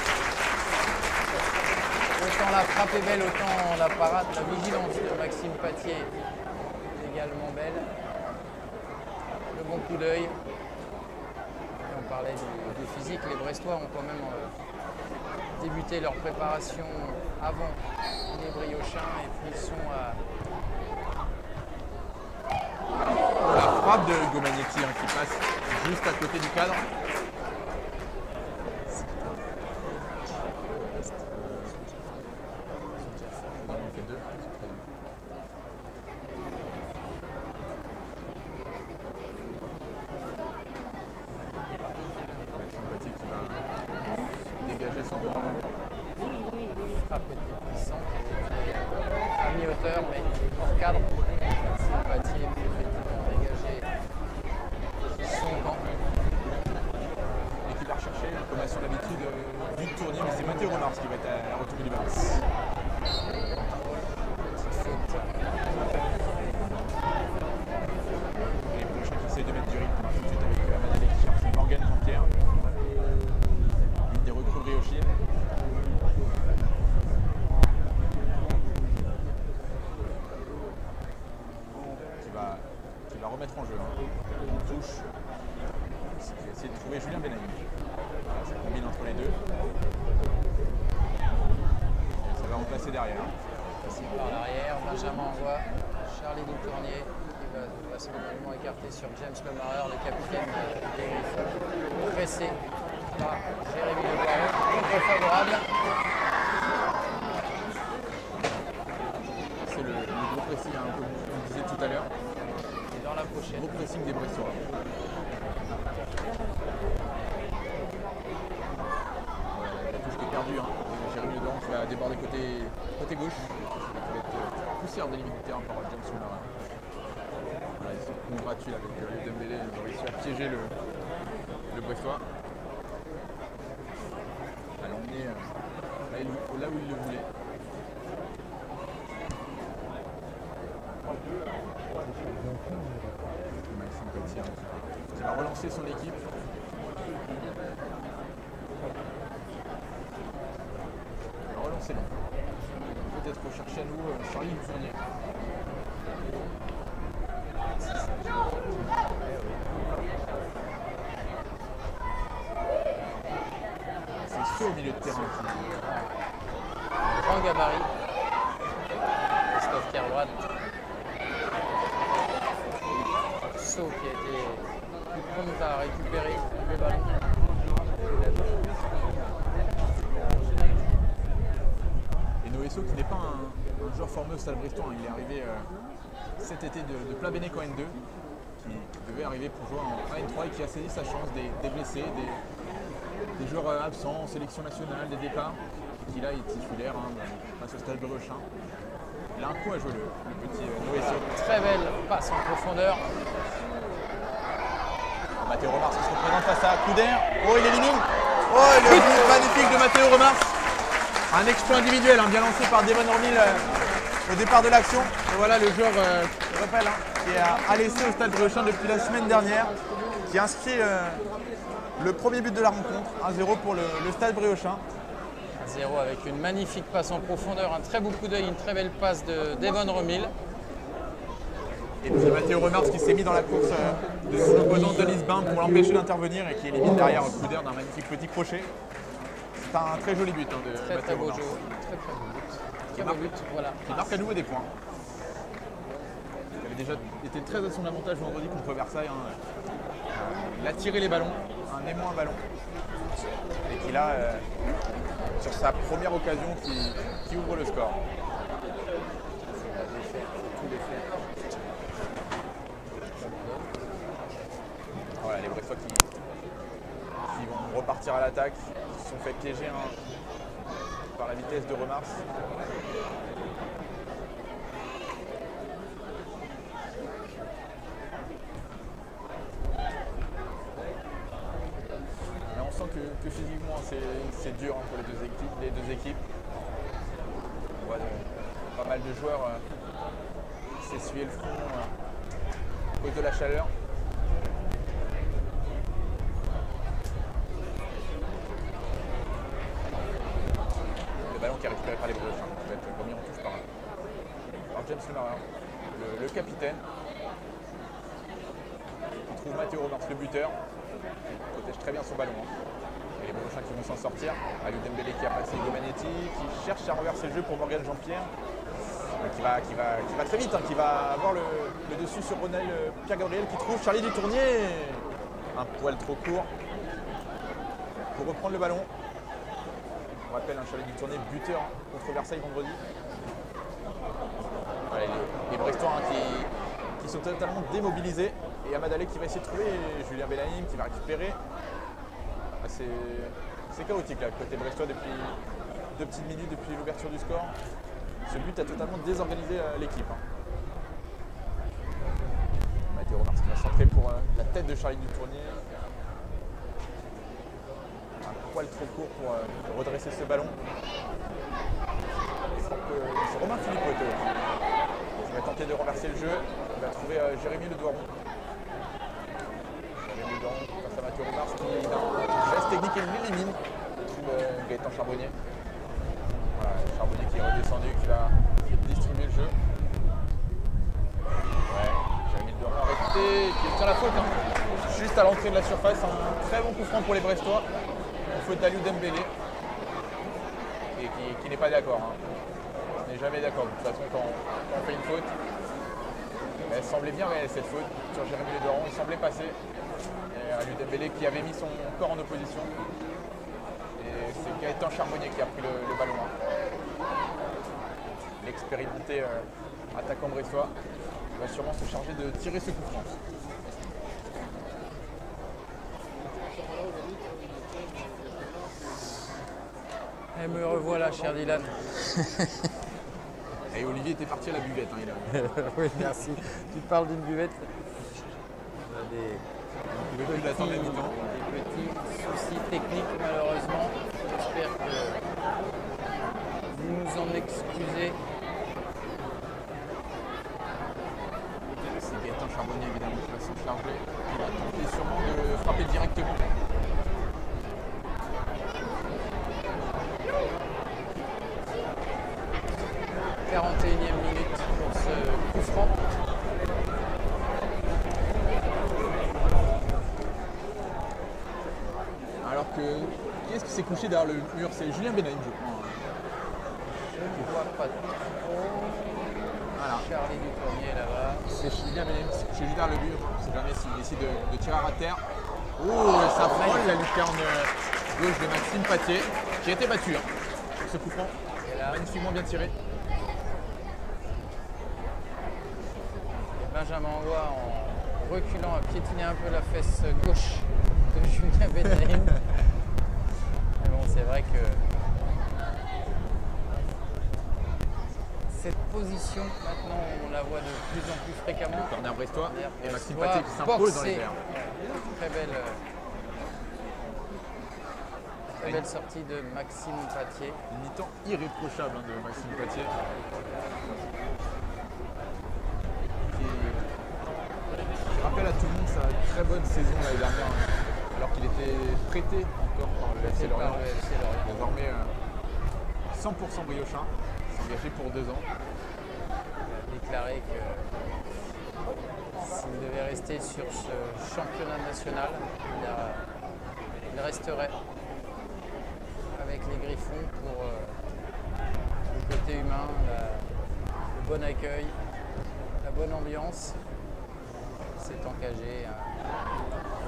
S3: Autant la frappe est belle, autant la parade, la vigilance de Maxime Paquet est également belle. Le bon coup d'œil. On parlait du, du physique, les Brestois ont quand même euh, débuté leur préparation avant les Briochins et puis ils sont à...
S1: La frappe de Hugo Magnetti hein, qui passe juste à côté du cadre. On en fait deux. Sympathique qui va dégager son bras.
S3: frappe était puissante, elle était à mi-hauteur mais hors cadre. Sympathie et puis effectivement dégagé son camp.
S1: Et qui va rechercher, comme a sur l'habitude, euh, du tournier, mais c'est Mathéo Remars qui va être à la retour du Barras.
S3: Petite faute.
S1: Et les prochains qui essayent de mettre du rythme tout de suite avec Amad Allé qui cherche Morgan Jean-Pierre. Une des recrues briochines. Qui va, qui va remettre en jeu. Hein. Une touche. Qui va essayer de trouver Julien Benaïm. Voilà, ça combine entre les deux. Et ça va remplacer derrière.
S3: Passé par l'arrière, Benjamin envoie Charlie Dutournier qui va, va certainement écarter sur James Lemareur, le capitaine des Griffons, pressé par Jérémy Lebarreau, contre favorable.
S1: C'est le, le gros pressing, hein, comme on disait tout à l'heure.
S3: Et dans la prochaine.
S1: Gros pressing des Brestois. Voilà, la touche qui est perdue. Hein. Jérémy Lebarreau qui va déborder côté, côté gauche. Qui va être poussé hors des limites du terrain par James Lemareur. Voilà, ils se congratulent avec euh, le Dembélé. Ils ont réussi à piéger le, le Brestois. À l'emmener euh, là, là où il le voulait. Maxime Paquet qui va relancer son équipe. Il va relancer long. Peut-être rechercher à nouveau Charlie Dutournier. C'est ceux au milieu de terrain qui...
S3: Grand gabarit. Christophe Kerbrad. Saut qui a été plus prompt à récupérer le ballon.
S1: Et Noesso qui n'est pas un, un joueur formé au Stade Brestois, hein. Il est arrivé euh, cet été de, de Plabennec en N deux, qui, qui devait arriver pour jouer en N trois et qui a saisi sa chance des, des blessés, des, des joueurs euh, absents en sélection nationale, des départs, et qui là est titulaire hein, face au Stade Brestois. Il a un coup à jouer le, le petit euh, Noesso.
S3: Très belle passe en profondeur.
S1: Mathéo Remars qui se représente face à Couder. Oh, il élimine. Oh, le but magnifique de Mathéo Remars. Un exploit individuel, hein, bien lancé par Devon Ormil euh, au départ de l'action. Et voilà le joueur, euh, je rappelle, hein, qui a, a laissé au Stade Brestois depuis la semaine dernière, qui a inscrit euh, le premier but de la rencontre, un zéro pour le, le Stade Brestois.
S3: un zéro avec une magnifique passe en profondeur, un très beau coup d'œil, une très belle passe de Devon Ormil.
S1: Et puis Mathéo Remars qui s'est mis dans la course euh, de son opposant Denis Bain pour l'empêcher d'intervenir et qui élimine derrière Couder d'un magnifique petit crochet. C'est un très joli but hein, de
S3: Très
S1: Mathéo
S3: très beau
S1: Remars.
S3: jeu, très très beau but. Très
S1: Qui
S3: beau
S1: marque,
S3: but, voilà.
S1: qui marque à nouveau des points. Il avait déjà été très à son avantage vendredi contre Versailles. Hein. Il a tiré les ballons, un aimant un ballon. Et qui là, euh, sur sa première occasion, qui, qui ouvre le score. Voilà, les Brestois qui, qui vont repartir à l'attaque, qui se sont fait piéger hein, par la vitesse de Remars. Mais on sent que, que physiquement c'est dur hein, pour les deux équipes. Les deux équipes. On voit de, pas mal de joueurs euh, s'essuyer le front euh, à cause de la chaleur. Le ballon qui est récupéré par les Brestois, qui va être remis en touche par, par James Lemarin, le, le capitaine. Il trouve Mathéo Remars, le buteur. Il protège très bien son ballon. Hein. Et les Brestois qui vont s'en sortir. Aliou Dembélé qui a passé Hugo Magnetti, qui cherche à renverser le jeu pour Morgan Jean-Pierre. Qui va, qui, va, qui va très vite, hein, qui va avoir le, le dessus sur Ronald Pierre-Gabriel qui trouve Charlie Dutournier. Un poil trop court pour reprendre le ballon. On rappelle un Charlie Dutournier buteur hein, contre Versailles vendredi. Voilà, les, les Brestois hein, qui, qui sont totalement démobilisés. Et Amad Alé qui va essayer de trouver Julien Bellaïm qui va récupérer. Ah, c'est chaotique là, côté Brestois depuis deux petites minutes depuis l'ouverture du score. Ce but a totalement désorganisé euh, l'équipe. Hein. Mathéo Remars qui va centrer pour euh, la tête de Charlie Dutournier. Un poil trop court pour euh, redresser ce ballon. C'est Romain Philippe qui va tenter de renverser le jeu. Il va trouver euh, Jérémy Le Doiron. Jérémy Le Doiron face à Mathéo Remars qui a un geste technique et l'élimine. Trouve euh, Gaëtan Charbonnier. Voilà, Charbonnier qui est redescendu, qui va distribuer le jeu. Ouais, Jérémy Le Doiron arrêté, qui obtient la faute. Hein. Juste à l'entrée de la surface, un très bon coup franc pour les Brestois. Une faute d'Aliou Dembélé. Et qui, qui n'est pas d'accord. Hein. On n'est jamais d'accord. De toute façon, quand, quand on fait une faute, elle semblait bien réelle cette faute sur Jérémy Le Doiron. Il semblait passer. Et Aliou Dembélé qui avait mis son corps en opposition. Et c'est Gaëtan Charbonnier qui a pris le, le ballon. L'expérimenté euh, attaquant brestois va sûrement se charger de tirer ce coup franc.
S3: Et me revoilà, cher Dylan.
S1: Et Olivier était parti à la buvette. Hein, il a...
S3: Oui, merci. Tu parles d'une buvette. On a des,
S1: il veut plus l'attendre à mi-temps.
S3: des petits soucis techniques, malheureusement. J'espère que vous nous en excusez.
S1: C'est Gaëtan Charbonnier évidemment qui va s'en charger. Il va tenter sûrement de frapper directement.
S3: quarante et unième minute pour ce coup franc.
S1: Alors que qui est-ce qui s'est couché derrière le mur? C'est Julien Bellaïm, je crois.
S3: Je ne vois pas trop.
S1: Voilà.
S3: Charlie du Tournier là-bas.
S1: C'est bien chez Julien Le but, on ne sait jamais s'il décide de, de tirer à terre. Oh, ça frôle la lucarne gauche de Maxime Patier, qui a été battu hein, ce coup franc. Magnifiquement bien tiré.
S3: Et Benjamin Angois, en reculant, a piétiné un peu la fesse gauche de Julien Benahim. Mais bon, c'est vrai que cette position, maintenant, on la voit de plus en plus fréquemment.
S1: Le corner brestois et Maxime
S3: Soit
S1: Patier qui s'impose dans les
S3: boxé.
S1: airs.
S3: Très belle, très belle sortie de Maxime Patier.
S1: Une mi-temps irréprochable hein, de Maxime Patier. Qui, qui rappelle à tout le monde sa très bonne saison l'année dernière, hein, alors qu'il était prêté encore par le F C Lorient.
S3: Par le F C Lorient.
S1: Désormais euh, cent pour cent briochin, s'engagé pour deux ans.
S3: Déclaré que s'il devait rester sur ce championnat national, il, a, il resterait avec les Griffons pour euh, le côté humain, la, le bon accueil, la bonne ambiance. C'est engagé. Hein.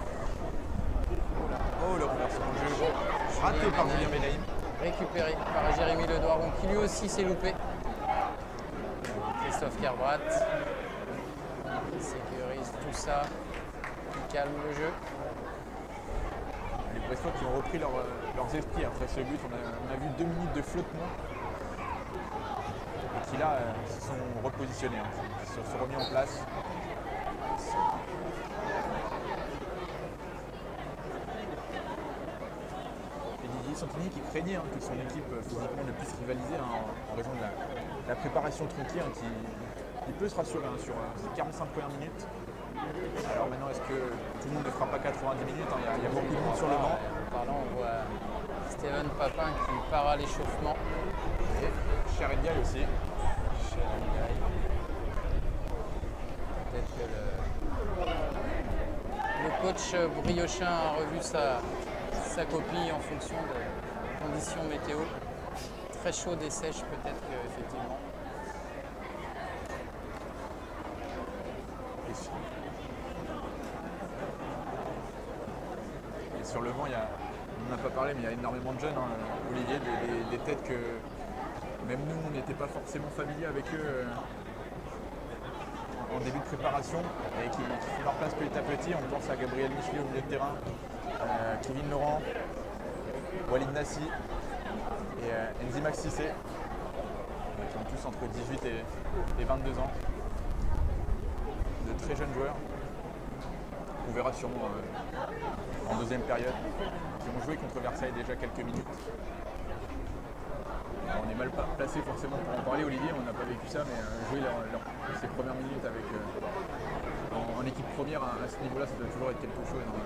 S1: Oh le reversement de jeu raté par Julien Benahim.
S3: Récupéré par Jérémy Ledoiron qui lui aussi s'est loupé. Christophe Kerbrat qui sécurise tout ça, qui calme le jeu.
S1: Les Brestois qui ont repris leur, leurs esprits après ce but. On a, on a vu deux minutes de flottement et qui là euh, se sont repositionnés, hein, se sont remis en place. Et Didier Santini qui craignait hein, que son équipe euh, physiquement ne puisse rivaliser hein, en, en raison de la, la préparation tronquée hein, qui, qui peut se rassurer hein, sur euh, ces quarante-cinq premières minutes. Alors maintenant, est-ce que tout le monde ne fera pas quatre-vingt-dix minutes hein, il, y a, il y a beaucoup de monde sur le banc.
S3: Parlant, on voit Steven Papin qui part à l'échauffement.
S1: Et Cher Ndiaye aussi.
S3: Peut-être que le, le coach Briochin a revu sa, sa copie en fonction des conditions météo. Très chaude et sèche peut-être qu'effectivement.
S1: Et sur le banc, il y a, on n'en a pas parlé, mais il y a énormément de jeunes, hein, Olivier, des, des, des têtes que même nous, on n'était pas forcément familiers avec eux euh, en, en début de préparation et qui, qui font leur place petit à petit. On pense à Gabriel Michelet au milieu de terrain, euh, Kevin Laurent, Walid Nassi et euh, Enzi Max Cissé, qui ont tous entre dix-huit et, et vingt-deux ans. De très jeunes joueurs. On verra sûrement euh, en deuxième période, qui ont joué contre Versailles déjà quelques minutes. Alors, on est mal placé forcément pour en parler, Olivier, on n'a pas vécu ça, mais euh, jouer leur, leur, ses premières minutes avec, euh, en, en équipe première à, à ce niveau-là, ça doit toujours être quelque chose. Hein.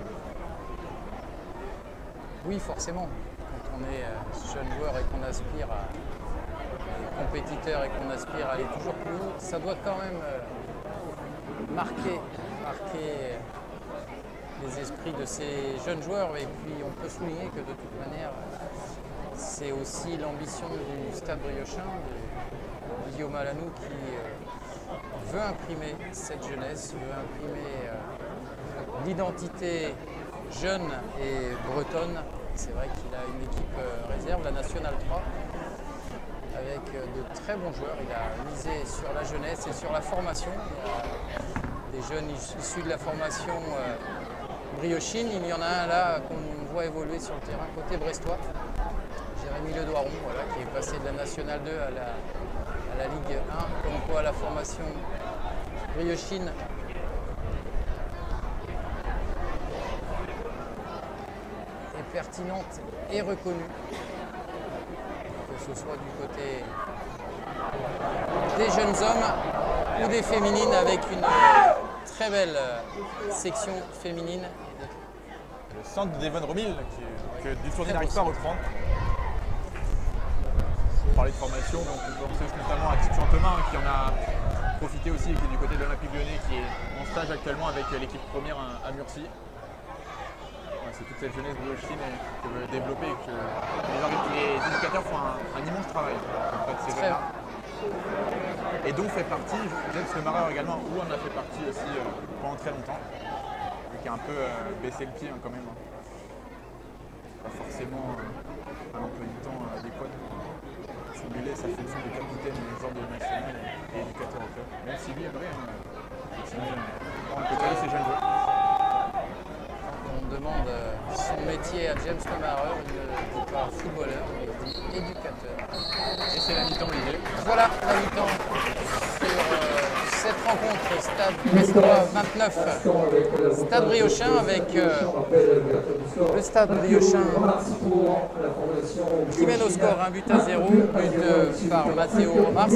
S3: Oui, forcément. Quand on est euh, jeune joueur et qu'on aspire à être compétiteur et qu'on aspire à aller toujours plus haut, ça doit quand même euh, marquer, marquer les esprits de ces jeunes joueurs. Et puis on peut souligner que de toute manière, c'est aussi l'ambition du Stade Briochin, de Guillaume Alanou, qui euh, veut imprimer cette jeunesse, veut imprimer euh, l'identité jeune et bretonne. C'est vrai qu'il a une équipe euh, réserve, la Nationale trois, avec euh, de très bons joueurs. Il a misé sur la jeunesse et sur la formation. Il y a des jeunes issus de la formation euh, briochine. Il y en a un là qu'on voit évoluer sur le terrain côté brestois. Jérémy Ledoiron, voilà, qui est passé de la Nationale deux à la, à la Ligue un, comme quoi la formation briochine est pertinente et reconnue, que ce soit du côté des jeunes hommes ou des féminines, avec une très belle section féminine.
S1: Le centre d'Evan Romil, que du Tournier n'arrive pas à reprendre. On parlait de formation, donc on pense notamment à Titouan Thomas, qui en a profité aussi, et qui est du côté de l'Olympique Lyonnais, qui est en stage actuellement avec l'équipe première à Murcie. Ouais, c'est toute cette jeunesse briochine que veut développer et que les, les éducateurs font un, un immense travail auprès de ces
S3: Très,
S1: Et dont fait partie James Le Marais également, où on a fait partie aussi euh, pendant très longtemps, et qui a un peu euh, baissé le pied hein, quand même. Pas forcément euh, un emploi du temps euh, adéquat. Cumulé sa fonction de capitaine des ordres national et éducateur au club. Même si lui aimerait hein, continuer à encadrer ses jeunes joueurs.
S3: On demande son métier à James Le Marais, il ne dit pas footballeur, mais il dit éducateur.
S1: Et c'est la mi-temps, Olivier.
S3: Voilà la mi-temps sur euh, cette rencontre Stade Brestois vingt-neuf, Stade Briochin avec euh, le Stade Briochin qui mène au score un but à zéro, but par Matteo Romars,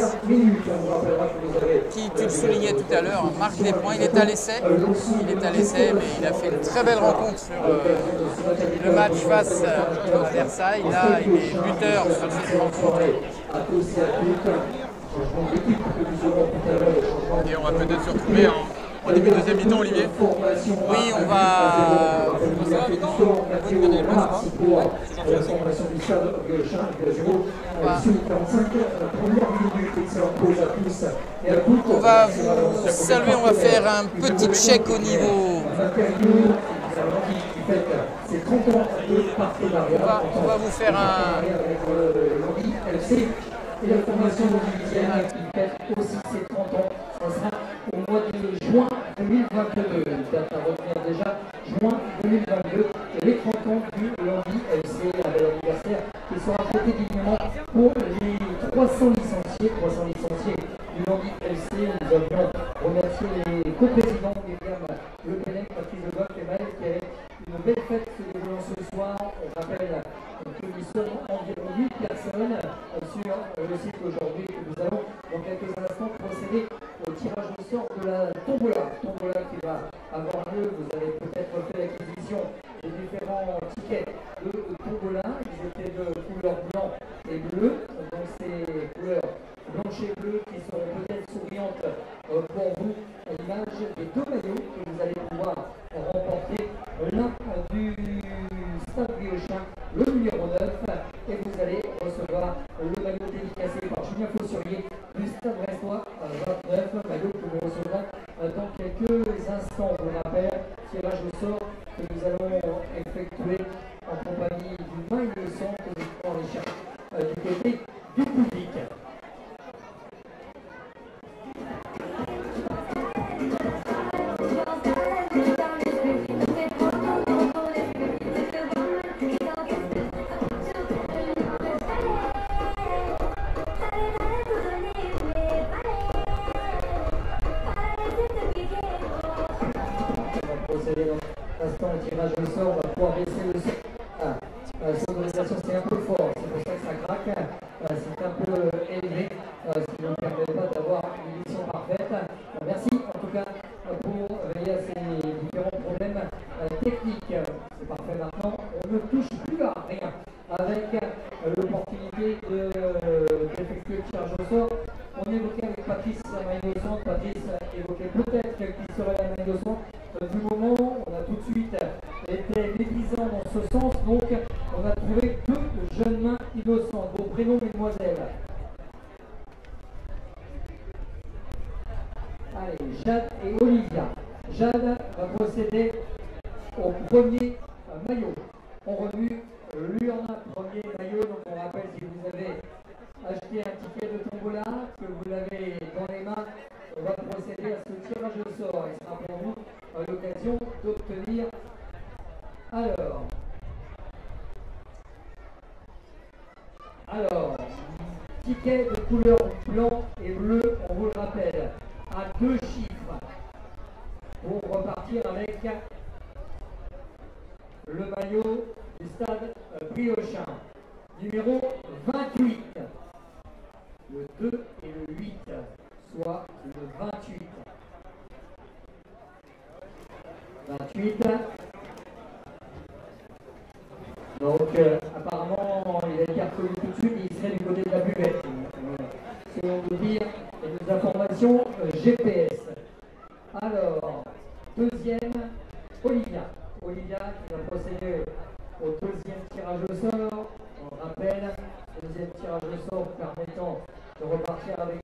S3: qui, tu le soulignais tout à l'heure, marque des points. Il est à l'essai, il est à l'essai, mais il a fait une très belle rencontre sur euh, le match face à Versailles. Là, il est buteur sur cette rencontre.
S1: Et on va peut-être se retrouver en, en début de deuxième mi-temps, Olivier.
S3: Oui, on va. On va vous saluer, on va faire un petit check au niveau. On va, on va vous faire un.
S2: Et la formation de Louisiane qui fête aussi ses trente ans, ça sera au mois de juin deux mille vingt-deux. Date à retenir déjà, juin deux mille vingt-deux. Et les trente ans du Landy L C avec l'anniversaire qui sera fêté dignement pour les trois cents licenciés, trois cents licenciés du Landy L C. Nous avions remercié les coprésidents William Le Pellec, Patrice Leboeuf et Maël qui avaient une belle fête se déroulant ce soir. On rappelle que nous sommes environ huit personnes sur le site aujourd'hui, que nous allons dans quelques instants procéder au tirage au sort de la tombola. Tombola qui va avoir lieu, vous avez peut-être fait l'acquisition des différents tickets de tombola. Ils étaient de couleur blanc et bleu, donc ces couleurs blanche et bleu qui seront peut-être souriantes pour vous à l'image des deux maillots que vous allez pouvoir remporter. L'un du Stade Briochin, le numéro neuf, et vous allez recevoir le maillot dédicacé par Julien Faussurier du Stade Brestois vingt-neuf, maillot que vous recevrez dans quelques instants. Je vous rappelle, tirage au sort que nous allons effectuer en compagnie du maillot sang que nous pourrons aller chercher du côté du public. L'instant au tirage au sort, on va pouvoir baisser le son. Ah, la sonorisation c'est un peu fort, c'est pour ça que ça craque. Ah, c'est un peu élevé, ah, ce qui ne permet pas d'avoir une émission parfaite. Ah, merci en tout cas pour veiller à ces différents problèmes ah, techniques. C'est parfait maintenant, on ne touche plus à rien avec ah, l'opportunité d'effectuer le tirage au sort. On évoquait avec Patrice la maille au centre, Patrice évoquait peut-être qui serait la maille au centre. Du moment, on a tout de suite été médisant dans ce sens, donc on a trouvé deux jeunes mains innocentes. Vos prénoms, mesdemoiselles. Allez, Jade et Olivia. Jade va procéder au premier maillot. On remue l'urne, premier maillot, donc on rappelle si vous avez acheté un ticket de tombola, que vous l'avez dans les mains, on va procéder à ce tirage au sort. Il sera pour vous l'occasion d'obtenir alors alors ticket de couleur blanc et bleu, on vous le rappelle, à deux chiffres pour repartir avec le maillot du Stade Briochin numéro vingt-huit, le deux et le huit, soit le vingt-huit. vingt-huit. Donc euh, apparemment il a été reconnu tout de suite, il serait du côté de la buvette. Selon nous dire et nos informations euh, G P S. Alors, deuxième, Olivia. Olivia qui va procéder au deuxième tirage au sort. On rappelle, deuxième tirage au sort permettant de repartir faire avec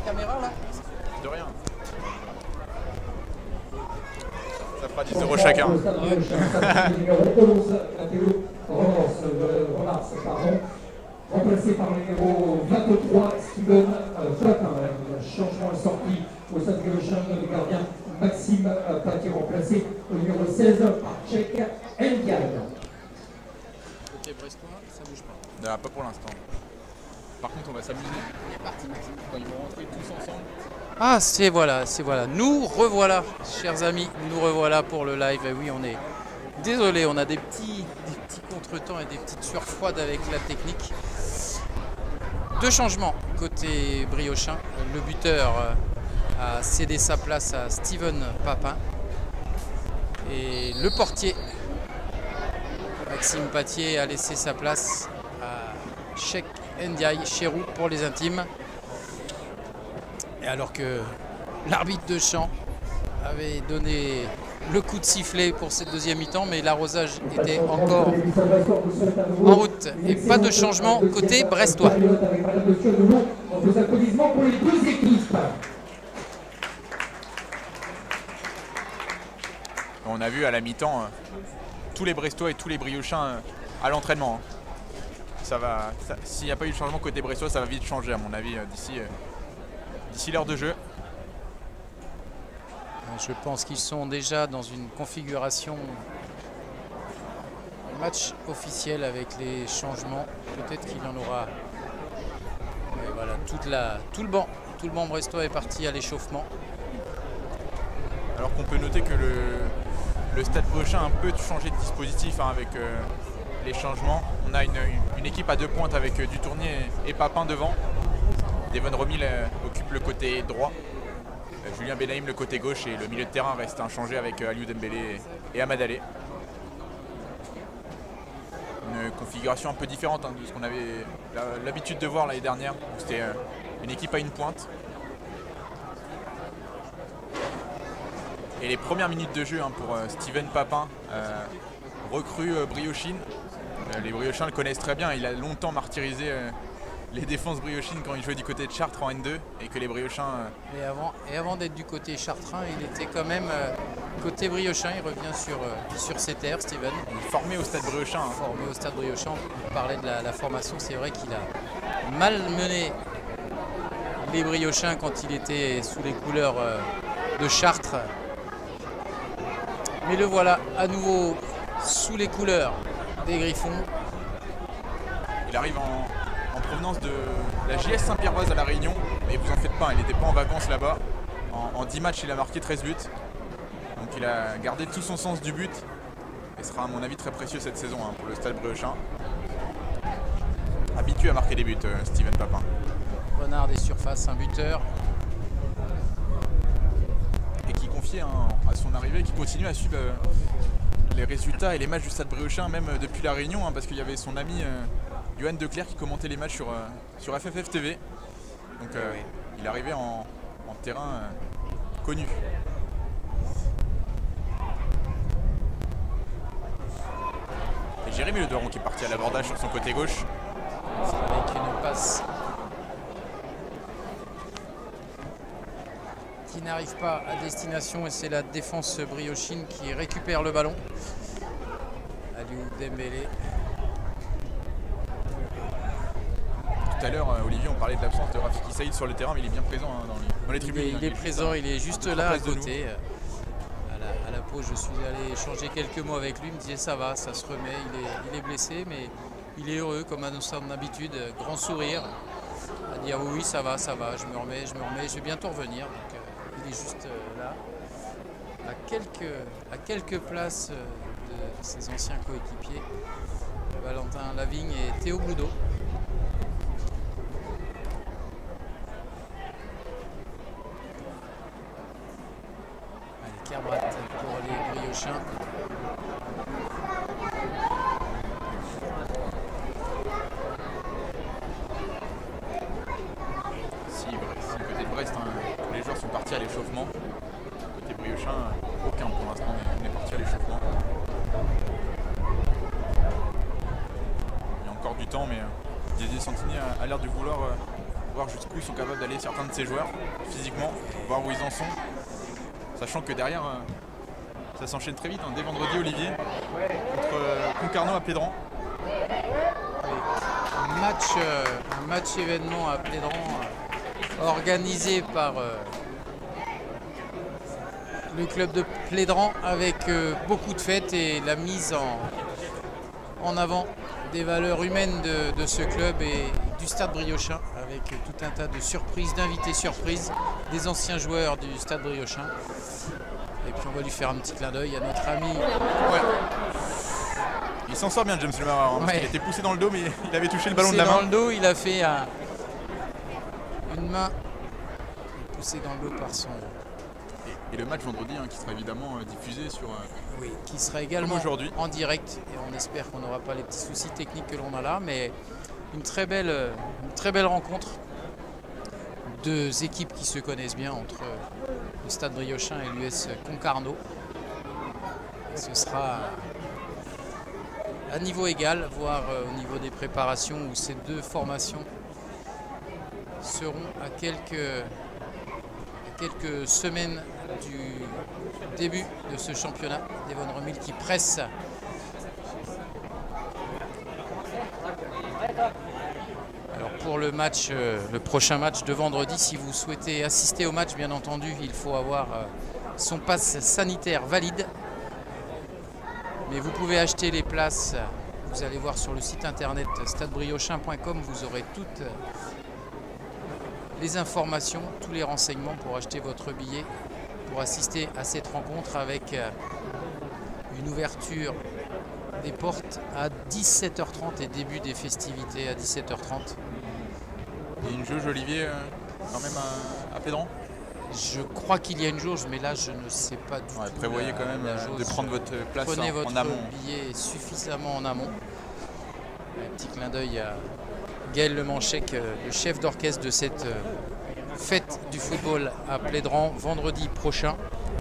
S3: caméra là?
S1: De rien. Ça fera dix euros chacun.
S2: Numéro onze, Mathéo Renars, pardon. Remplacé par le numéro vingt-trois, Steven Papin. Changement est sorti au stade Briochin, le gardien Maxime Paty, remplacé au numéro seize par Tchèque Ndiaye.
S3: Côté brestois, ça bouge pas.
S1: Non, pas pour l'instant. Par contre, on va s'amuser.
S3: Il est parti, Maxime.
S1: Quand ils vont rentrer tous ensemble.
S3: Ah, c'est voilà, c'est voilà. Nous revoilà, chers amis, nous revoilà pour le live. Et oui, on est désolé, on a des petits, des petits contretemps et des petites sueurs froides avec la technique. Deux changements côté Briochin. Le buteur a cédé sa place à Steven Papin. Et le portier, Maxime Paty, a laissé sa place à Tchèque Ndiaye, Chérou pour les intimes. Et alors que l'arbitre de champ avait donné le coup de sifflet pour cette deuxième mi-temps, mais l'arrosage était encore en route. Et pas de changement côté brestois.
S1: On a vu à la mi-temps euh, tous les Brestois et tous les Briochins euh, à l'entraînement. Hein. Ça va. S'il n'y a pas eu de changement côté brestois, ça va vite changer à mon avis euh, d'ici. Euh, D'ici l'heure de jeu.
S3: Je pense qu'ils sont déjà dans une configuration match officiel avec les changements. Peut-être qu'il y en aura. Et voilà, toute la, tout le banc, tout le banc brestois est parti à l'échauffement.
S1: Alors qu'on peut noter que le, le Stade Briochin a un peu changé de dispositif hein, avec euh, les changements. On a une, une équipe à deux pointes avec euh, Dutournier et Papin devant. Devon Romil euh, occupe le côté droit, euh, Julien Benaïm le côté gauche et le milieu de terrain reste inchangé avec euh, Aliou Dembélé et, et Amad Allé. Une configuration un peu différente hein, de ce qu'on avait l'habitude de voir l'année dernière. C'était euh, une équipe à une pointe. Et les premières minutes de jeu hein, pour euh, Steven Papin, euh, recrue euh, briochine. Euh, les Briochins le connaissent très bien, il a longtemps martyrisé euh, les défenses briochines quand il jouait du côté de Chartres en N deux et que les Briochins... Euh...
S3: Et avant, et avant d'être du côté chartrain, il était quand même euh, côté Briochin, il revient sur, euh, sur ses terres, Steven.
S1: Il est formé au Stade Briochin. Hein.
S3: Formé au Stade Briochin, on parlait de la, la formation, c'est vrai qu'il a mal mené les Briochins quand il était sous les couleurs euh, de Chartres. Mais le voilà à nouveau sous les couleurs des Griffons.
S1: Il arrive en... en provenance de la J S Saint-Pierroise à La Réunion, mais vous en faites pas, il n'était pas en vacances là-bas. En, en dix matchs, il a marqué treize buts. Donc il a gardé tout son sens du but et sera à mon avis très précieux cette saison hein, pour le Stade Briochin. Habitué à marquer des buts, euh, Steven Papin.
S3: Renard des surfaces, un buteur.
S1: Et qui confiait hein, à son arrivée, qui continue à suivre euh, les résultats et les matchs du Stade Briochin, même euh, depuis La Réunion, hein, parce qu'il y avait son ami... Euh, Johan Declerc qui commentait les matchs sur, euh, sur F F F T V. Donc euh, oui. Il est arrivé en, en terrain euh, connu. Et Jérémy Le Doiron qui est parti à l'abordage sur son côté gauche.
S3: Avec une passe qui n'arrive pas à destination et c'est la défense briochine qui récupère le ballon. Aliou Dembélé.
S1: Tout à l'heure, Olivier, on parlait de l'absence de Rafiki Saïd sur le terrain, mais il est bien présent hein, dans, les, dans les tribunes.
S3: Il est, il est
S1: il est
S3: présent, il est juste là à côté.
S1: À
S3: la, à la pause, je suis allé échanger quelques mots avec lui. Il me disait ça va, ça se remet. Il est, il est blessé, mais il est heureux, comme à son habitude. Grand sourire. À dire oui, oui, ça va, ça va, je me remets, je me remets, je vais bientôt revenir. Donc, euh, il est juste euh, là, à quelques, à quelques places de ses anciens coéquipiers, Valentin Lavigne et Théo Boudot. Kerbrat pour les Briochins.
S1: Si, si côté de Brest, hein, les joueurs sont partis à l'échauffement. Côté Briochin, aucun pour l'instant n'est parti à l'échauffement. Il y a encore du temps, mais Didier Santini a, a l'air de vouloir, euh, vouloir jusqu'où ils sont capables d'aller certains de ces joueurs physiquement, voir où ils en sont. Sachant que derrière, euh, ça s'enchaîne très vite. Hein. Dès vendredi, Olivier, contre euh, Concarneau à Plédran.
S3: Un match, euh, un match événement à Plédran, euh, organisé par euh, le club de Plédran, avec euh, beaucoup de fêtes et la mise en, en avant des valeurs humaines de, de ce club et du Stade Briochin, avec tout un tas de surprises, d'invités surprises, des anciens joueurs du Stade Briochin. Et puis on va lui faire un petit clin d'œil à notre ami.
S1: Ouais. Il s'en sort bien, James Lemaire. Hein, ouais. Il était poussé dans le dos, mais il avait touché le ballon
S3: poussé
S1: de la main.
S3: Dans le dos, il a fait un, une main poussée dans le dos par son.
S1: Et, et le match vendredi, hein, qui sera évidemment euh, diffusé sur. Euh,
S3: oui, qui sera également en direct. Et on espère qu'on n'aura pas les petits soucis techniques que l'on a là, mais une très belle, une très belle rencontre. Deux équipes qui se connaissent bien entre le Stade Briochin et l'U S Concarneau. Ce sera à niveau égal, voire au niveau des préparations où ces deux formations seront à quelques, à quelques semaines du début de ce championnat. Devon Romil qui presse. Alors pour le match, euh, le prochain match de vendredi, si vous souhaitez assister au match, bien entendu, il faut avoir euh, son pass sanitaire valide. Mais vous pouvez acheter les places, vous allez voir sur le site internet stade briochin point com, vous aurez toutes les informations, tous les renseignements pour acheter votre billet, pour assister à cette rencontre avec une ouverture des portes à dix-sept heures trente et début des festivités à dix-sept heures trente.
S1: Il y a une jauge, Olivier, euh, quand même à, à Plédran.
S3: Je crois qu'il y a une jauge, mais là je ne sais pas du
S1: ouais,
S3: tout.
S1: Prévoyez quand même de prendre votre place
S3: Prenez
S1: en,
S3: votre
S1: en amont.
S3: billet suffisamment en amont. Un petit clin d'œil à Gaël Lemanchec, le chef d'orchestre de cette fête du football à Plédran, vendredi prochain.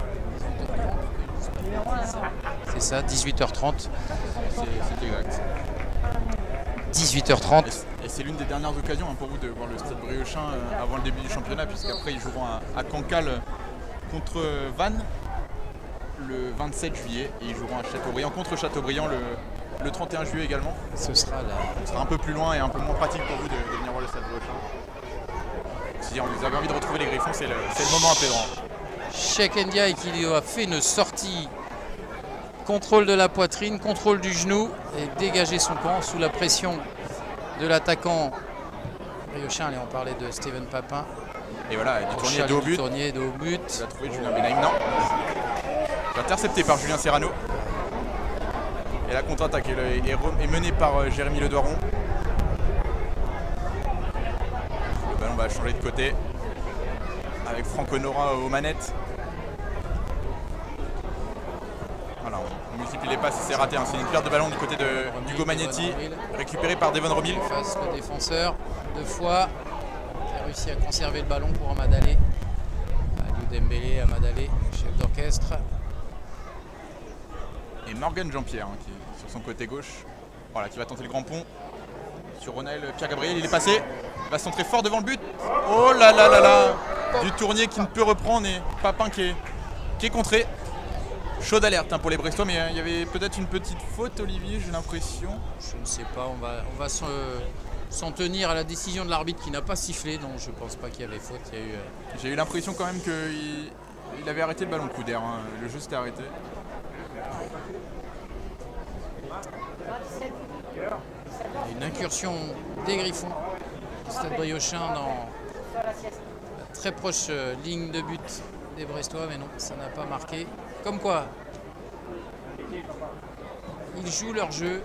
S3: C'est ça, dix-huit heures trente.
S1: C'est exact.
S3: dix-huit heures trente.
S1: Et, et c'est l'une des dernières occasions hein, pour vous de voir le Stade Briochin euh, avant le début du championnat, puisqu'après ils joueront à, à Cancale contre Vannes le vingt-sept juillet et ils joueront à Châteaubriand contre Châteaubriand le, le trente et un juillet également.
S3: Ce sera, la...
S1: Ce sera un peu plus loin et un peu moins pratique pour vous de, de venir voir le Stade Briochin. Si vous avez envie de retrouver les Griffons, c'est le, le moment à Plédran.
S3: Cheikh Ndiaye qui a fait une sortie, contrôle de la poitrine, contrôle du genou et dégager son camp sous la pression de l'attaquant Briochin. Allez, on parlait de Steven Papin.
S1: Et voilà, du tournier de haut but.
S3: Tournier de haut but.
S1: Il a trouvé Julien Benahim, non. Intercepté par Julien Serrano. Et la contre-attaque est, est, est menée par Jérémy Ledoiron. Le ballon va changer de côté avec Franck Nora aux manettes. Voilà, on multiplie les passes et c'est raté. Hein. C'est une perte de ballon du côté de Hugo Magnetti, récupéré par Devon Romil.
S3: Face le défenseur, deux fois, qui a réussi à conserver le ballon pour Amadalé. Aliou Dembélé, Amadalé, chef d'orchestre.
S1: Et Morgan Jean-Pierre, hein, qui est sur son côté gauche, voilà, qui va tenter le grand pont sur Ronel Pierre-Gabriel. Il est passé, il va centrer fort devant le but. Oh là là là là, du tournier qui ne peut reprendre et Papin qui est, qui est contré. Chaud d'alerte hein, pour les Brestois, mais euh, il y avait peut-être une petite faute, Olivier, j'ai l'impression.
S3: Je ne sais pas, on va, on va s'en tenir à la décision de l'arbitre qui n'a pas sifflé, donc je ne pense pas qu'il y avait faute. Il y a eu, euh...
S1: J'ai eu l'impression quand même qu'il il avait arrêté le ballon coup d'air, hein. Le jeu s'était arrêté.
S3: Une incursion des Griffons du Stade Briochin dans la très proche ligne de but des Brestois, mais non, ça n'a pas marqué. Comme quoi, ils jouent leur jeu.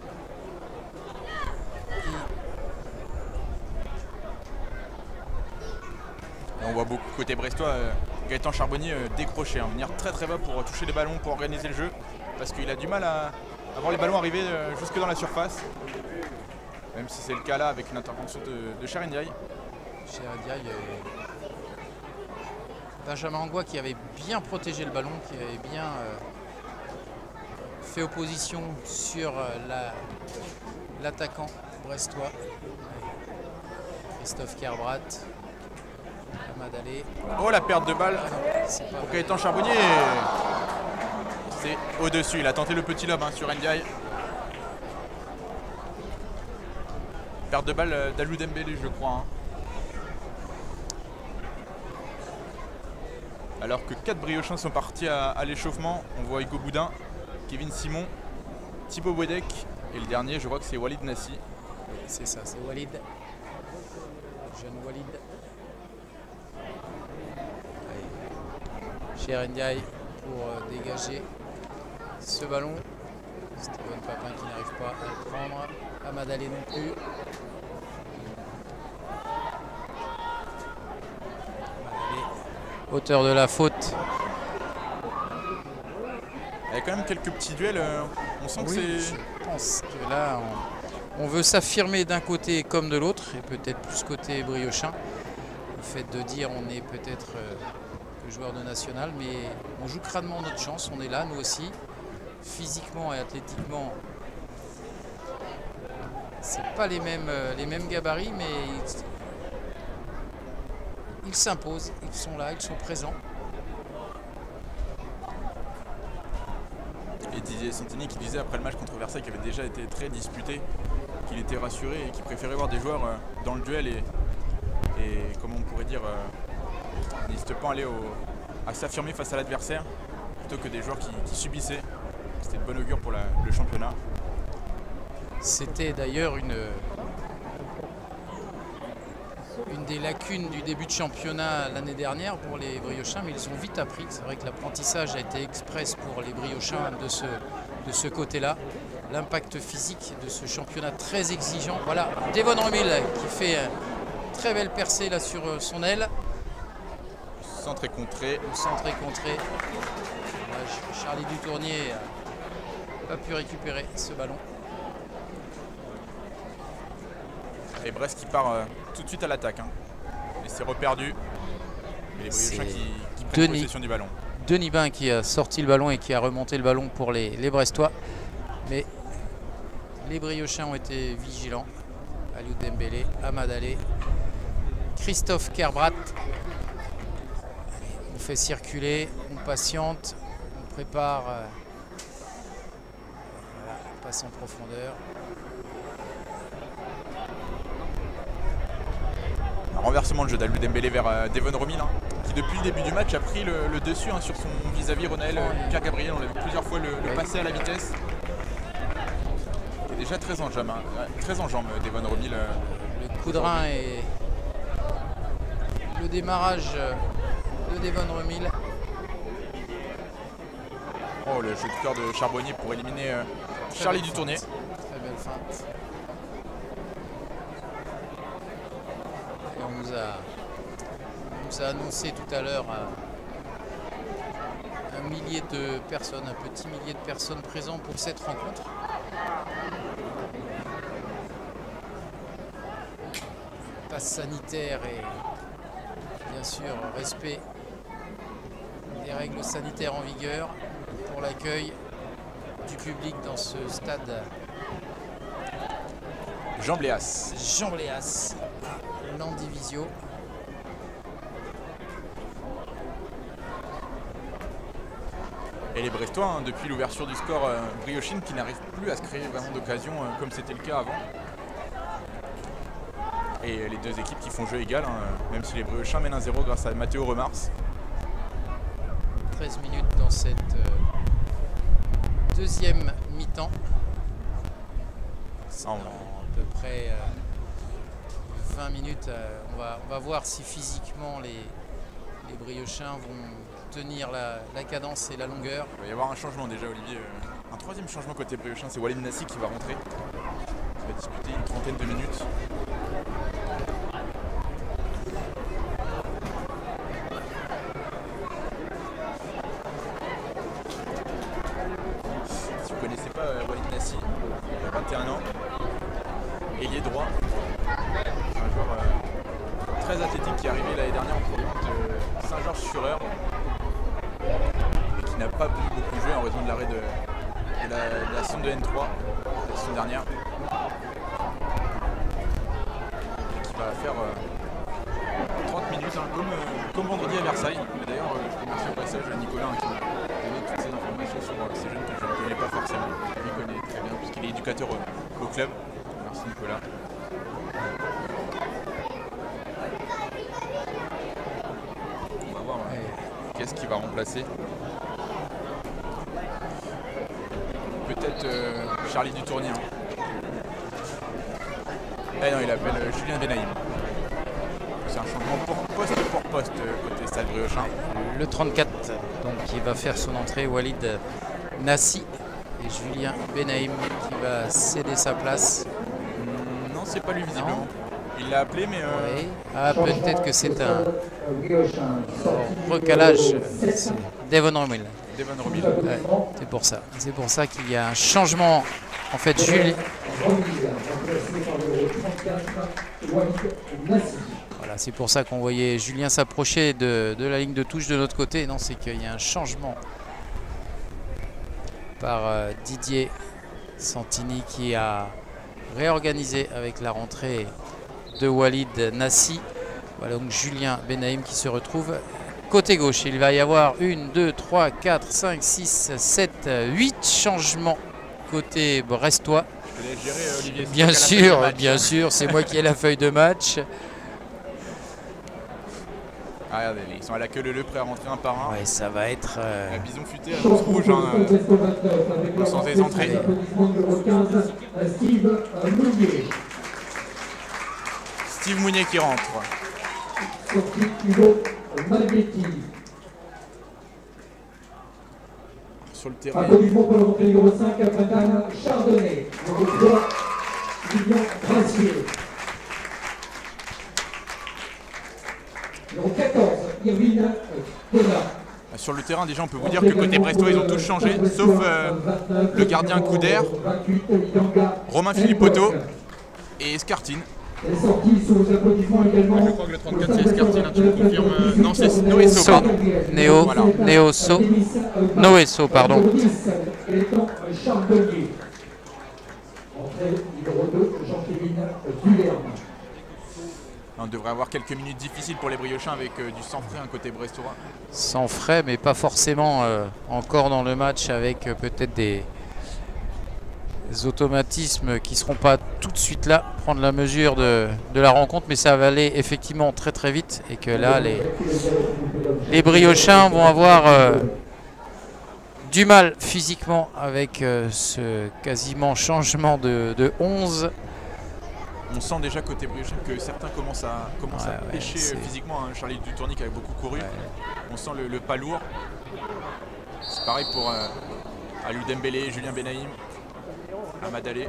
S1: Et on voit beaucoup côté brestois, euh, Gaëtan Charbonnier euh, décrocher, hein, venir très très bas pour toucher les ballons, pour organiser le jeu, parce qu'il a du mal à, à voir les ballons arriver euh, jusque dans la surface. Même si c'est le cas là avec une intervention de, de Cheikh Ndiaye.
S3: Cheikh Ndiaye, euh, Benjamin Angois qui avait bien protégé le ballon, qui avait bien euh, fait opposition sur euh, l'attaquant la, brestois. Christophe Kerbrat. Amadalé.
S1: Oh, la perte de balle
S3: C'est pas
S1: pour Gaëtan Charbonnier. C'est au-dessus. Il a tenté le petit lob hein, sur Ndiaye. Perte de balle d'Alou Dembélé, je crois. Hein. Alors que quatre Briochins sont partis à, à l'échauffement. On voit Hugo Boudin, Kevin Simon, Thibaut Boudec et le dernier, je crois que c'est Walid Nassi.
S3: Oui, c'est ça, c'est Walid. Jeune Walid. Cher Ndiaye pour euh, dégager ce ballon. Steven Papin qui n'arrive pas à le prendre. Amadalé non plus. Amadalé, auteur de la faute.
S1: Il y a quand même quelques petits duels. On sent
S3: Oui,
S1: que c'est.
S3: je pense que là, on, on veut s'affirmer d'un côté comme de l'autre, et peut-être plus côté Briochin. Le fait de dire on est peut-être euh, que joueur de national, mais on joue crânement notre chance. On est là, nous aussi. Physiquement et athlétiquement, c'est pas les mêmes, euh, les mêmes gabarits, mais ils, ils s'imposent. Ils sont là, ils sont présents.
S1: Et Didier Santini qui disait après le match contre Versailles qui avait déjà été très disputé, qu'il était rassuré et qu'il préférait voir des joueurs dans le duel et, et comment on pourrait dire, euh, n'hésite pas à aller au, à s'affirmer face à l'adversaire plutôt que des joueurs qui, qui subissaient. C'était de bon augure pour la, le championnat.
S3: C'était d'ailleurs une, une des lacunes du début de championnat l'année dernière pour les Briochins, mais ils ont vite appris. C'est vrai que l'apprentissage a été express pour les Briochins de ce, de ce côté-là. L'impact physique de ce championnat très exigeant. Voilà, Devon Remil qui fait une très belle percée là sur son aile.
S1: Centre et contré.
S3: Le centre est contré. Là, Charlie Dutournier n'a pas pu récupérer ce ballon.
S1: Et Brest qui part euh, tout de suite à l'attaque. Hein. Et c'est reperdu. Et les Briochins qui, qui prennent
S3: Denis,
S1: possession du ballon.
S3: Denis Bain qui a sorti le ballon et qui a remonté le ballon pour les, les Brestois. Mais les Briochins ont été vigilants. Aliou Dembélé, Amadalé, Christophe Kerbrat. On fait circuler, on patiente, on prépare. Euh, voilà, on passe en profondeur.
S1: Un renversement de jeu d'Aliou Dembélé vers euh, Devon Remil, hein, qui depuis le début du match a pris le, le dessus hein, sur son vis-à-vis Ronaël euh, Pierre Gabriel. On l'a vu plusieurs fois le, le
S3: Oui.
S1: passer à la vitesse. Il est déjà très en jambes, hein, très en jambes Devon Remil. Euh,
S3: Le coup de rein et le démarrage de Devon Remil.
S1: Oh, le jeu de cœur de Charbonnier pour éliminer euh,
S3: Très
S1: Charlie
S3: belle
S1: Dutournier.
S3: feinte. Très belle feinte. Et on nous a, on nous a annoncé tout à l'heure un, un millier de personnes, un petit millier de personnes présentes pour cette rencontre. Passe sanitaire et bien sûr respect des règles sanitaires en vigueur pour l'accueil du public dans ce stade
S1: Jean Bléas.
S3: Jean Bléas, Landivisio.
S1: Et les Brestois, hein, depuis l'ouverture du score, euh, Briochine qui n'arrive plus à se créer vraiment d'occasion euh, comme c'était le cas avant. Et les deux équipes qui font jeu égal, hein, même si les Briochins mènent un zéro grâce à Mathéo Remars.
S3: treize minutes dans cette euh, deuxième mi-temps.
S1: Ah, on-
S3: À peu près euh, vingt minutes. euh, on, va, on va voir si physiquement les, les Briochins vont tenir la, la cadence et la longueur.
S1: Il va y avoir un changement déjà, Olivier. Euh, Un troisième changement côté Briochin, c'est Walid Nassi qui va rentrer. Il va disputer une trentaine de minutes. Si vous ne connaissez pas euh, Walid Nassi, il a vingt et un ans, ailier droit, un joueur euh, très athlétique qui est arrivé l'année dernière en provenance de Saint-Georges-sur-Eure et qui n'a pas pu beaucoup jouer en raison de l'arrêt de, de la, de la sonde de N trois la saison dernière et qui va faire euh, trente minutes hein, comme, euh, comme vendredi à Versailles. D'ailleurs, euh, je remercie au passage Nicolas hein, qui m'a donné toutes ces informations sur euh, ces jeunes que je ne connais pas forcément. Lui connaît très bien puisqu'il est éducateur euh, au club. Merci Nicolas. On va voir euh, qu'est-ce qu'il va remplacer. Peut-être euh, Charlie Dutournier. Eh non, il appelle euh, Julien Benaïm. C'est un changement pour poste pour poste euh, côté Stade Briochin.
S3: Le trente-quatre, donc qui va faire son entrée, Walid Nassi et Julien Benaïm qui va céder sa place.
S1: Mmh, non, c'est pas lui visiblement. Non. Il l'a appelé, mais. Euh...
S3: Oui. Ah, peut-être que c'est un recalage. Devon Romil.
S1: Devon Romil.
S3: Ouais, c'est pour ça. C'est pour ça qu'il y a un changement. En fait, Julien. Voilà, c'est pour ça qu'on voyait Julien s'approcher de, de la ligne de touche de notre côté. Non, c'est qu'il y a un changement par euh, Didier Santini qui a réorganisé avec la rentrée de Walid Nassi. Voilà donc Julien Benaïm qui se retrouve côté gauche. Il va y avoir une, deux, trois, quatre, cinq, six, sept, huit changements côté brestois.
S1: Je te laisse gérer, Olivier.
S3: Bien sûr, bien sûr, c'est moi qui ai la feuille de match.
S1: Ah, regardez, ils sont à la queue leu prêts à rentrer un par un.
S3: Ouais, ça va être. Euh...
S1: La bison futée à douze rouge, hein, euh, sans des entrées. Steve Mounier qui rentre. Sur le terrain.
S2: Applaudissements pour le rentrée numéro cinq, Madame Chardonnay. Numéro trois, Lilian Brassier. Numéro quatorze, Irvine Donna.
S1: Sur le terrain, déjà, on peut vous dire que côté brestois, ils ont tous changé, sauf euh, le gardien Couder, Romain Philippotto et Escartine.
S2: Les sorties sous vos applaudissements également.
S1: Je crois que le trente-quatre, c'est Escartine, hein, tu me confirmes. Euh, non, c'est Noesso, pardon.
S3: Néo, voilà. Néosso. Noesso, pardon.
S2: Étant Chardonnier. Entrée numéro deux, Jean-Kévin Dulerme.
S1: On devrait avoir quelques minutes difficiles pour les Briochins avec euh, du sang frais un côté brestois.
S3: Sans frais, mais pas forcément euh, encore dans le match avec euh, peut-être des, des automatismes qui ne seront pas tout de suite là, prendre la mesure de, de la rencontre, mais ça va aller effectivement très très vite et que là les, les Briochins vont avoir euh, du mal physiquement avec euh, ce quasiment changement de, de onze.
S1: On sent déjà côté Briochin que certains commencent à, commencent ouais, à pêcher ouais, physiquement. Hein. Charlie Dutournier qui avait beaucoup couru. Ouais. On sent le, le pas lourd. C'est pareil pour euh, Aliou Dembélé, Julien Benaïm, Ahmad Allé.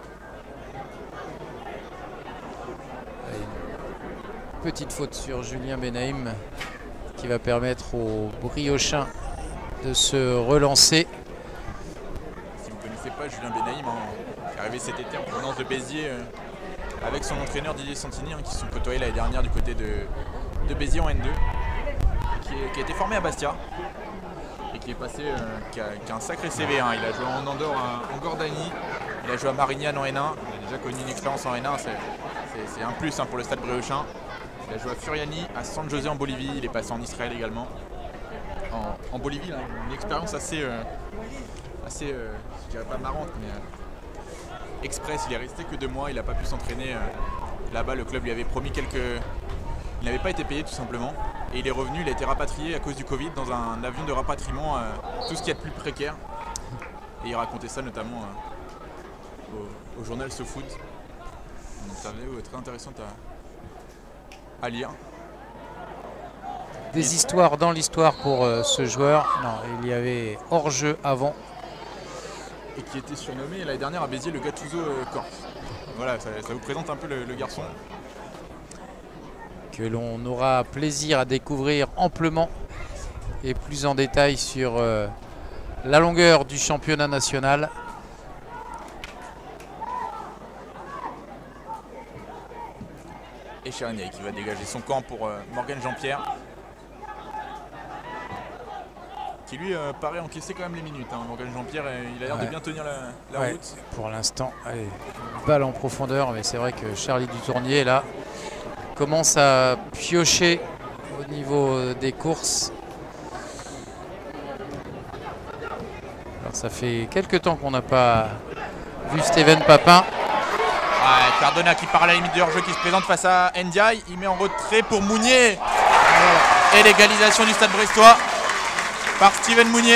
S3: Petite faute sur Julien Benaïm qui va permettre aux Briochins de se relancer.
S1: Si vous ne connaissez pas Julien Benaïm, hein, qui est arrivé cet été en provenance de Béziers, euh, avec son entraîneur Didier Santini, hein, qui se sont côtoyés l'année dernière du côté de, de Béziers en N deux, qui, est, qui a été formé à Bastia et qui est passé, euh, qui, a, qui a un sacré C V. Hein. Il a joué en Andorre, en Gordanie, il a joué à Marignane en N un, il a déjà connu une expérience en N un, c'est un plus hein, pour le Stade Briochin. Il a joué à Furiani, à San José en Bolivie, il est passé en Israël également. En, en Bolivie, là, une expérience assez, euh, assez euh, je dirais pas marrante, mais euh, express. Il est resté que deux mois, il n'a pas pu s'entraîner. Euh, Là-bas, le club lui avait promis quelques... Il n'avait pas été payé tout simplement. Et il est revenu, il a été rapatrié à cause du Covid dans un avion de rapatriement, euh, tout ce qu'il y a de plus précaire. Et il racontait ça notamment euh, au, au journal SoFoot. Donc ça avait très intéressant à, à lire.
S3: Des histoires dans l'histoire pour euh, ce joueur. Non, il y avait hors-jeu avant.
S1: Et qui était surnommé l'année dernière à Béziers le Gattuso euh, Corse. Voilà, ça, ça vous présente un peu le, le garçon.
S3: Que l'on aura plaisir à découvrir amplement et plus en détail sur euh, la longueur du championnat national.
S1: Et Charnier qui va dégager son camp pour euh, Morgan Jean-Pierre. Qui lui euh, paraît encaisser quand même les minutes. Hein. Morgan Jean-Pierre, il a l'air ouais. de bien tenir la, la
S3: ouais.
S1: route.
S3: Pour l'instant, balle en profondeur, mais c'est vrai que Charlie Dutournier là commence à piocher au niveau des courses. Alors ça fait quelques temps qu'on n'a pas vu Steven Papin.
S1: Ouais, Cardona qui part à la limite de hors-jeu, qui se présente face à Ndiaye. Il met en retrait pour Mounier. Et l'égalisation du Stade brestois par Steven Mounier.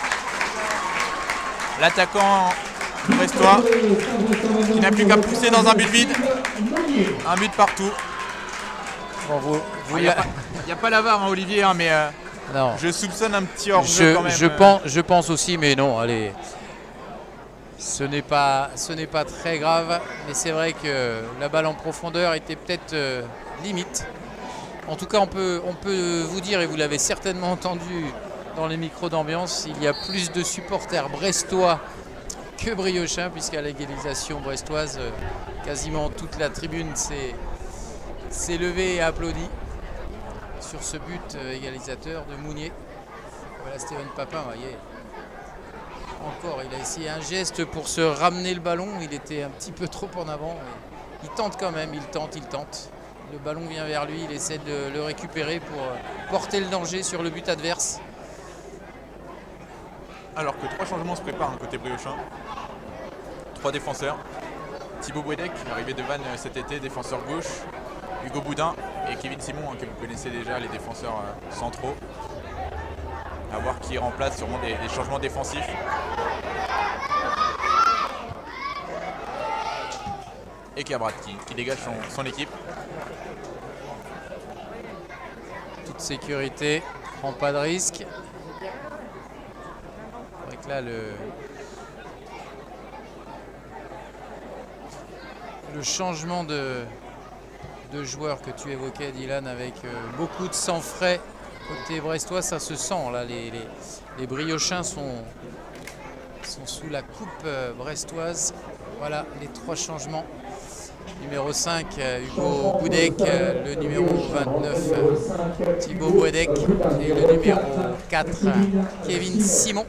S1: L'attaquant brestois qui n'a plus qu'à pousser dans un but vide. Un but partout.
S3: Bon,
S1: il n'y a, a pas la V A R, hein, Olivier, hein, mais euh,
S3: non.
S1: Je soupçonne un petit hors-jeu quand même.
S3: Je pense, je pense aussi, mais non, allez. Ce n'est pas, ce n'est pas très grave, mais c'est vrai que la balle en profondeur était peut-être euh, limite. En tout cas, on peut, on peut vous dire, et vous l'avez certainement entendu dans les micros d'ambiance, il y a plus de supporters brestois que briochins, puisqu'à l'égalisation brestoise, euh, quasiment toute la tribune s'est levée et applaudi sur ce but euh, égalisateur de Mounier. Voilà Steven Papin, vous voyez. Encore, il a essayé un geste pour se ramener le ballon. Il était un petit peu trop en avant. Il tente quand même, il tente, il tente. Le ballon vient vers lui, il essaie de le récupérer pour porter le danger sur le but adverse.
S1: Alors que trois changements se préparent côté briochin. Trois défenseurs. Thibaut Bouedec, arrivé de Vannes cet été, défenseur gauche. Hugo Boudin et Kevin Simon, hein, que vous connaissez déjà, les défenseurs euh, centraux. À voir qui remplace sûrement des, des changements défensifs. Et Cabrat qui, qui dégage son, son équipe.
S3: Toute sécurité, prend pas de risque. C'est vrai que là le, le changement de, de joueur que tu évoquais, Dylan, avec euh, beaucoup de sang frais. Côté brestois, ça se sent là. Les, les, les briochins sont, sont sous la coupe euh, brestoise. Voilà les trois changements. Numéro cinq, euh, Hugo Boudec. Euh, le numéro vingt-neuf, euh, Thibaut Bouedec. Et le numéro quatre, euh, Kevin Simon.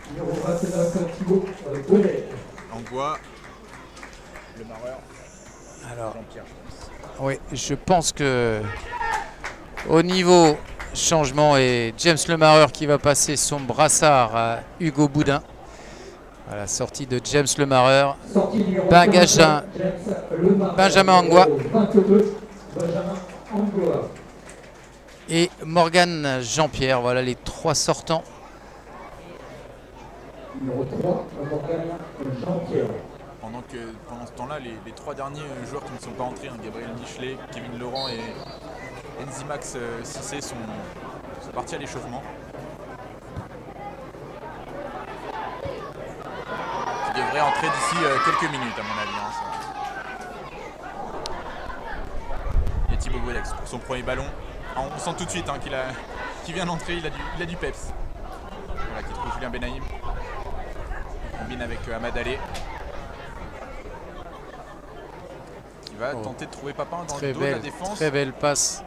S1: Angois, le mareur.
S3: Alors, oui, je pense que au niveau changement, et James Lemareur qui va passer son brassard à Hugo Boudin. À la sortie de James Lemareur, Benjamin, Benjamin Angois et Morgan Jean-Pierre. Voilà les trois sortants.
S2: Numéro trois, Morgan Jean-Pierre.
S1: Pendant que pendant ce temps-là, les, les trois derniers joueurs qui ne sont pas entrés, hein, Gabriel Michelet, Kevin Laurent et Enzimax euh, Cissé sont, sont partis à l'échauffement. Qui devrait entrer d'ici euh, quelques minutes à mon avis. Hein, et Thibaut Bouedec pour son premier ballon. Ah, on sent tout de suite hein, qu'il a, qu'il vient d'entrer, il, il a du peps. Voilà, qui trouve Julien Benaïm. Il combine avec euh, Ahmad Allé. Qui va oh. tenter de trouver Papin dans
S3: très
S1: le dos
S3: belle,
S1: de la défense.
S3: Très belle passe.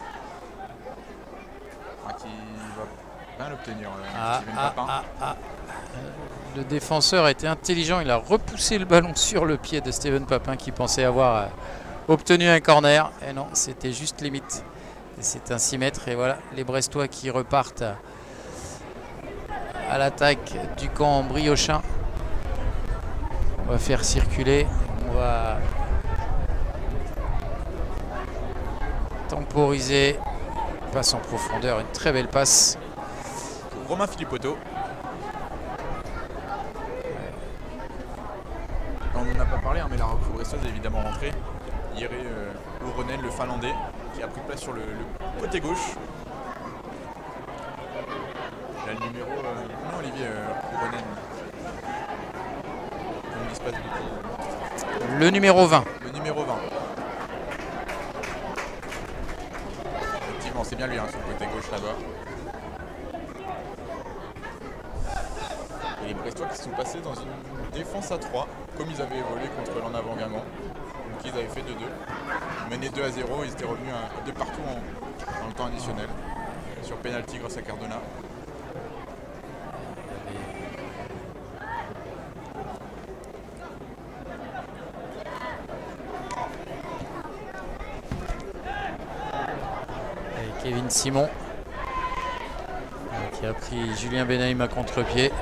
S1: Ah, qui va bien l'obtenir. Euh,
S3: ah, ah, ah, ah. Le défenseur a été intelligent, il a repoussé le ballon sur le pied de Steven Papin qui pensait avoir euh, obtenu un corner. Et non, c'était juste limite. C'est un six mètres et voilà les Brestois qui repartent à, à l'attaque du camp briochin. On va faire circuler, on va temporiser. Passe en profondeur, une très belle passe.
S1: Pour Romain Philippotto. On n'en a pas parlé, hein, mais la recrue brestoise est évidemment rentrée. Jere euh, Ouronen, le Finlandais, qui a pris place sur le, le côté gauche. Là, le numéro, euh, non, Olivier euh, Ouronen.
S3: Le numéro vingt.
S1: Le numéro vingt. Effectivement, c'est bien lui hein, sur le côté gauche là-bas. Et les Brestois qui sont passés dans une défense à trois, comme ils avaient évolué contre l'en avant Guingamp. Donc ils avaient fait deux deux. Menés deux à zéro, ils étaient revenus à deux partout en, dans le temps additionnel. Sur penalty grâce à Cardona.
S3: Et Kevin
S4: Simon qui a pris Julien Benaïm à contre-pied.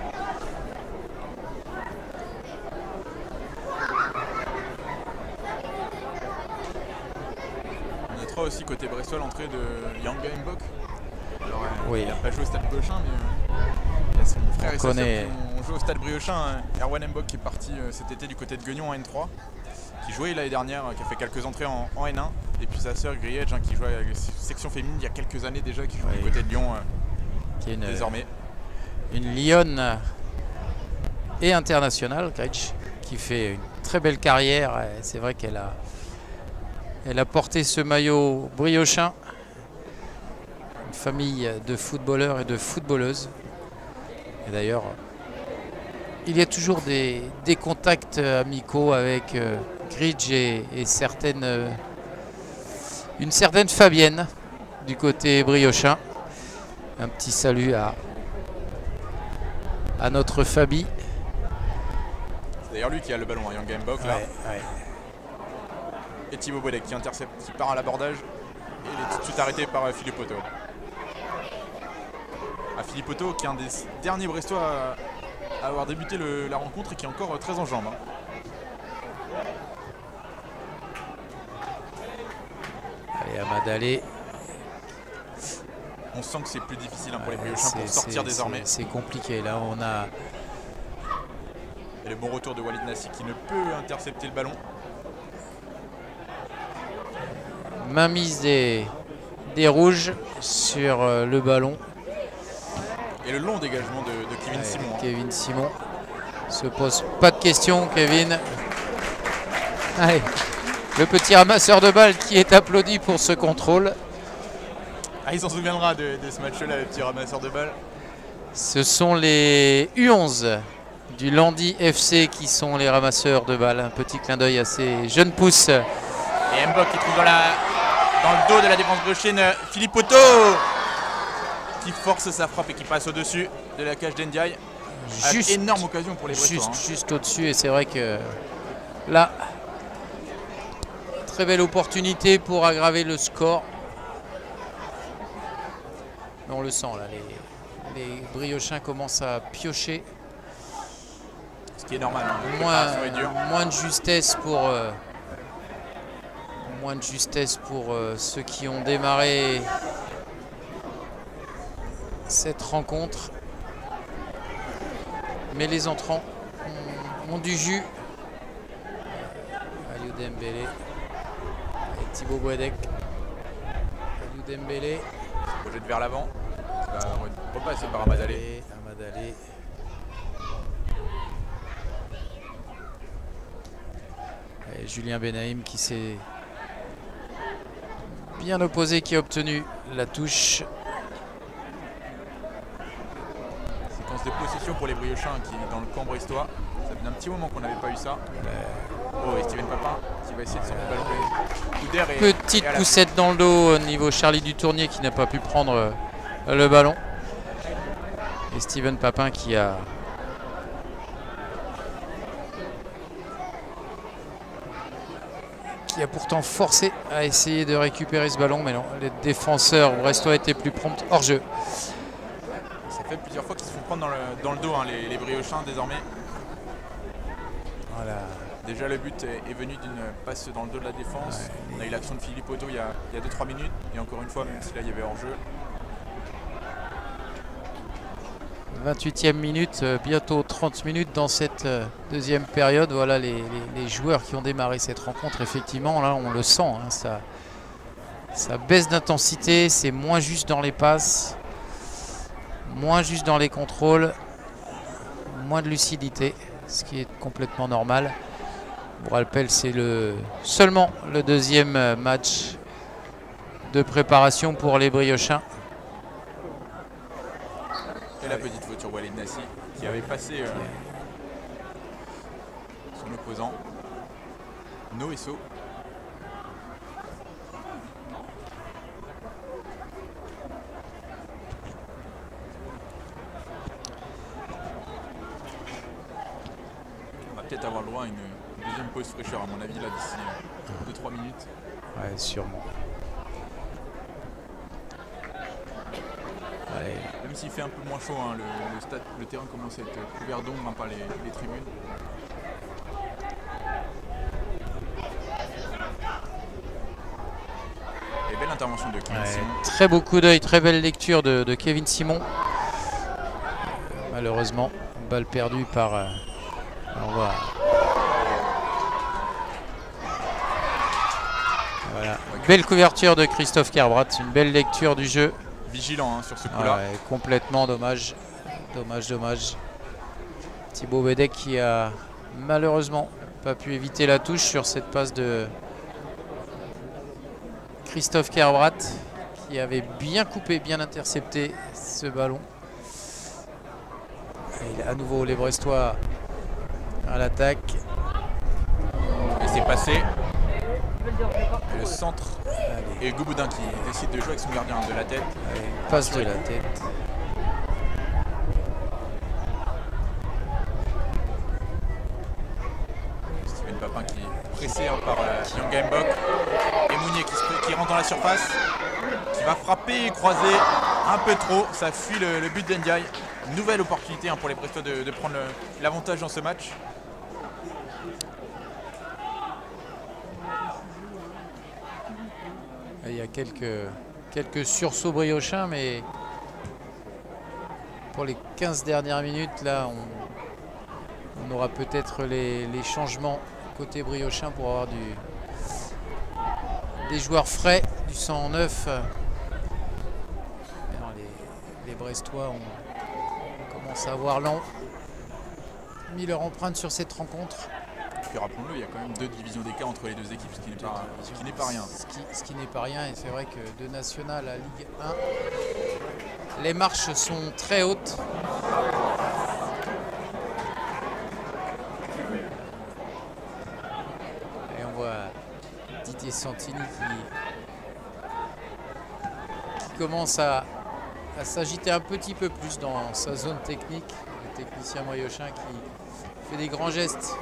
S1: On notera aussi côté brestois l'entrée de Yanga Mbok. Alors, euh,
S4: oui.
S1: il n'a pas joué au Stade Briochin, mais euh, il y a son frère
S4: On
S1: et sa
S4: connaît.
S1: sœur qui ont joué au Stade Briochin. euh, Erwan Mbok qui est parti euh, cet été du côté de Guignon en N trois, qui jouait l'année dernière, euh, qui a fait quelques entrées en, en N un. Et puis sa sœur Griège, hein, qui jouait à la section féminine il y a quelques années déjà, qui joue
S4: oui.
S1: du côté de Lyon euh,
S4: Qui est une,
S1: désormais.
S4: Une Lyonne et internationale, Griège, qui fait une très belle carrière. C'est vrai qu'elle a, elle a porté ce maillot briochin. Une famille de footballeurs et de footballeuses. Et d'ailleurs, il y a toujours des, des contacts amicaux avec euh, Griège et, et certaines, euh, une certaine Fabienne du côté briochin. Un petit salut à, à notre Fabi.
S1: C'est d'ailleurs lui qui a le ballon, hein, Yanga Mbok là.
S4: Ouais, ouais.
S1: Et Thibaut Boedek qui intercepte, qui part à l'abordage. Et il est tout de suite arrêté par euh, Philippe Otto. Ah, Philippe Otto qui est un des derniers Brestois à, à avoir débuté le, la rencontre et qui est encore euh, très en jambes. Hein.
S4: Allez, Amadalé.
S1: On sent que c'est plus difficile hein, pour les
S4: Ouais,
S1: Briochins pour sortir désormais.
S4: C'est compliqué. Là, on a.
S1: Et le bon retour de Walid Nassi qui ne peut intercepter le ballon.
S4: Mainmise des, des rouges sur euh, le ballon.
S1: Et le long dégagement de, de Kevin
S4: Ouais,
S1: Simon. Hein.
S4: Kevin Simon se pose pas de questions, Kevin. Allez, le petit ramasseur de balles qui est applaudi pour ce contrôle.
S1: Ah, il s'en souviendra de, de ce match-là, le petit ramasseur de balles.
S4: Ce sont les U onze du Landy F C qui sont les ramasseurs de balles. Un petit clin d'œil à ces jeunes pousses.
S1: Et Mbok qui trouve dans, la, dans le dos de la défense briochine Philippe Otto qui force sa frappe et qui passe au-dessus de la cage d'Ndiaye.
S4: Juste,
S1: énorme occasion pour les Brestois.
S4: juste,
S1: Hein.
S4: juste au-dessus, et c'est vrai que là, très belle opportunité pour aggraver le score. Mais on le sent là, les, les Briochins commencent à piocher.
S1: Ce qui est normal. Hein.
S4: Moins,
S1: est dure.
S4: moins de justesse pour euh, moins de justesse pour euh, ceux qui ont démarré cette rencontre. Mais les entrants ont, ont du jus. Aliou Dembélé et Thibaut Boedek. Aliou Dembélé.
S1: Projette vers l'avant. Qui va repasser par Amadalé.
S4: Amadalé. Et Julien Benaïm qui s'est bien opposé, qui a obtenu la touche.
S1: Séquence de possession pour les Briochins qui est dans le camp brestois. Ça fait un petit moment qu'on n'avait pas eu ça. Oh, et Steven Papin qui va essayer de sortir le ballon. Coup d'air et,
S4: Petite
S1: et à la
S4: poussette dans le dos au niveau Charlie Dutournier qui n'a pas pu prendre euh, le ballon. Et Steven Papin qui a qui a pourtant forcé à essayer de récupérer ce ballon, mais non, les défenseurs brestois étaient plus prompts hors jeu.
S1: Ça fait plusieurs fois qu'ils se font prendre dans le, dans le dos, hein, les, les Briochins désormais.
S4: Voilà.
S1: Déjà le but est, est venu d'une passe dans le dos de la défense.
S4: Ouais.
S1: On a eu l'action de Philippe Otto il y a deux trois minutes. Et encore une fois, même si là il y avait hors-jeu.
S4: vingt-huitième minute, euh, bientôt trente minutes dans cette euh, deuxième période. Voilà les, les, les joueurs qui ont démarré cette rencontre. Effectivement, là on le sent, hein, ça, ça baisse d'intensité, c'est moins juste dans les passes, moins juste dans les contrôles, moins de lucidité, ce qui est complètement normal. Pour rappel, c'est le, seulement le deuxième match de préparation pour les Briochins.
S1: Et la petite faute sur Walid Nassi qui avait passé euh, son opposant Noesso. On va peut-être avoir le droit à une, une deuxième pause fraîcheur à mon avis là d'ici deux trois minutes.
S4: Ouais, sûrement.
S1: Même s'il fait un peu moins chaud, hein, le, le, stade, le terrain commence à être couvert d'ombre hein, par les, les tribunes. Et belle intervention de Kevin ouais, Simon.
S4: Très beau coup d'œil, très belle lecture de, de Kevin Simon. Euh, malheureusement, balle perdue par... Euh, on va... Voilà. Belle couverture de Christophe Kerbrat, une belle lecture du jeu.
S1: Vigilant hein, sur ce coup-là.
S4: Ouais, complètement dommage. Dommage, dommage. Thibaut Bedek qui a malheureusement pas pu éviter la touche sur cette passe de Christophe Kerbrat qui avait bien coupé, bien intercepté ce ballon. Et à nouveau les Brestois à l'attaque.
S1: Et c'est passé. Et le centre. Allez. Et Gouboudin qui décide de jouer avec son gardien de la tête.
S4: Allez, passe de la tête.
S1: Steven Papin qui est pressé hein, par euh, Young Mbok. Et Mounier qui, se, qui rentre dans la surface. Qui va frapper et croiser un peu trop. Ça fuit le, le but d'Ndiaye. Nouvelle opportunité hein, pour les Brestois de, de prendre l'avantage dans ce match.
S4: Il y a quelques, quelques sursauts briochins, mais pour les quinze dernières minutes, là, on, on aura peut-être les, les changements côté briochin pour avoir du, des joueurs frais, du sang neuf. Alors, les, les Brestois ont commencé à avoir lent, mis leur empreinte sur cette rencontre.
S1: Puis rappelons-le, il y a quand même deux divisions d'écart entre les deux équipes, ce qui n'est pas, ce qui n'est pas rien.
S4: Ce qui, ce qui n'est pas rien, et c'est vrai que de National à Ligue un, les marches sont très hautes. Et on voit Didier Santini qui, qui commence à, à s'agiter un petit peu plus dans sa zone technique. Le technicien briochin qui fait des grands gestes.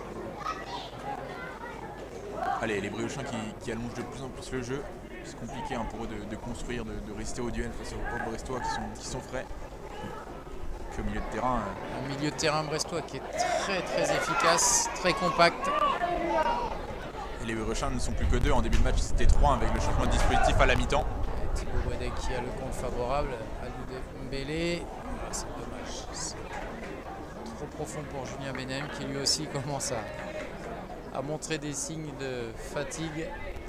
S1: Allez, les Briochins qui, qui allongent de plus en plus le jeu. C'est compliqué hein, pour eux de, de construire, de, de rester au duel face aux pauvres Brestois qui sont, qui sont frais. Puis au milieu de terrain.
S4: Euh... Un milieu de terrain brestois qui est très très efficace, très compact.
S1: Et les Briochins ne sont plus que deux. En début de match, c'était trois avec le changement de dispositif à la mi-temps.
S4: Thibaut Bedek qui a le compte favorable. Alioune Mbélé. Ah, c'est dommage. C'est trop profond pour Julien Benem qui lui aussi commence à. à montrer des signes de fatigue.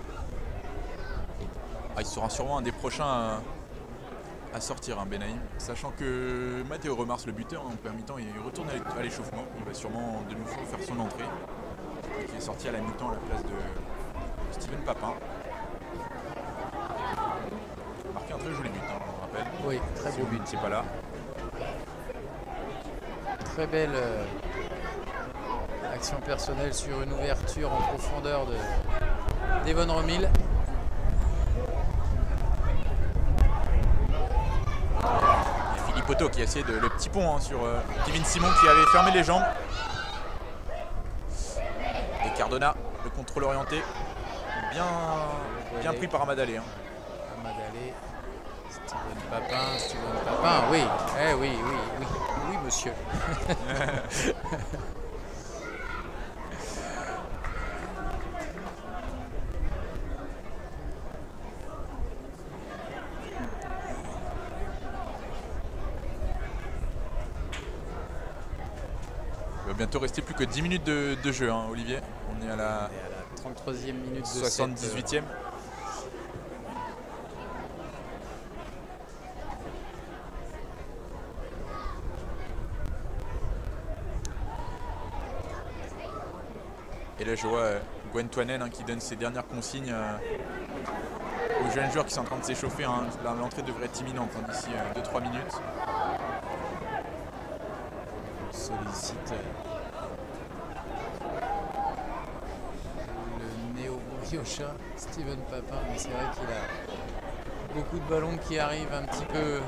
S1: Ah, il sera sûrement un des prochains à, à sortir, hein, Benaïm. Sachant que Mathéo Remars, le buteur, en première mi-temps, il retourne à l'échauffement. Il va sûrement de nouveau faire son entrée. Il est sorti à la mi-temps à la place de Steven Papin. Marqué un très joli but, hein, on rappelle.
S4: Oui, très beau but.
S1: C'est pas là.
S4: Très belle. Euh... action personnelle sur une ouverture en profondeur de d'Evon Romil.
S1: Et Philippe Otto qui a essayé de, le petit pont hein, sur euh, Kevin Simon qui avait fermé les jambes. Et Cardona, le contrôle orienté, bien, bien pris par Amadalé. Hein.
S4: Amadalé, Steven Papin, Steven Papin, oui, eh oui, oui, oui, oui, monsieur.
S1: Il va bientôt rester plus que dix minutes de, de jeu, hein, Olivier. On est à la,
S4: à la trente-troisième minute de
S1: soixante-dix-huitième. Et là je vois euh, Gwen Toinen hein, qui donne ses dernières consignes euh, aux jeunes joueurs qui sont en train de s'échauffer. Hein. L'entrée devrait être imminente hein, d'ici euh, deux trois minutes.
S4: Sollicite le néo-briochin Steven Papin, mais c'est vrai qu'il a beaucoup de ballons qui arrivent un petit peu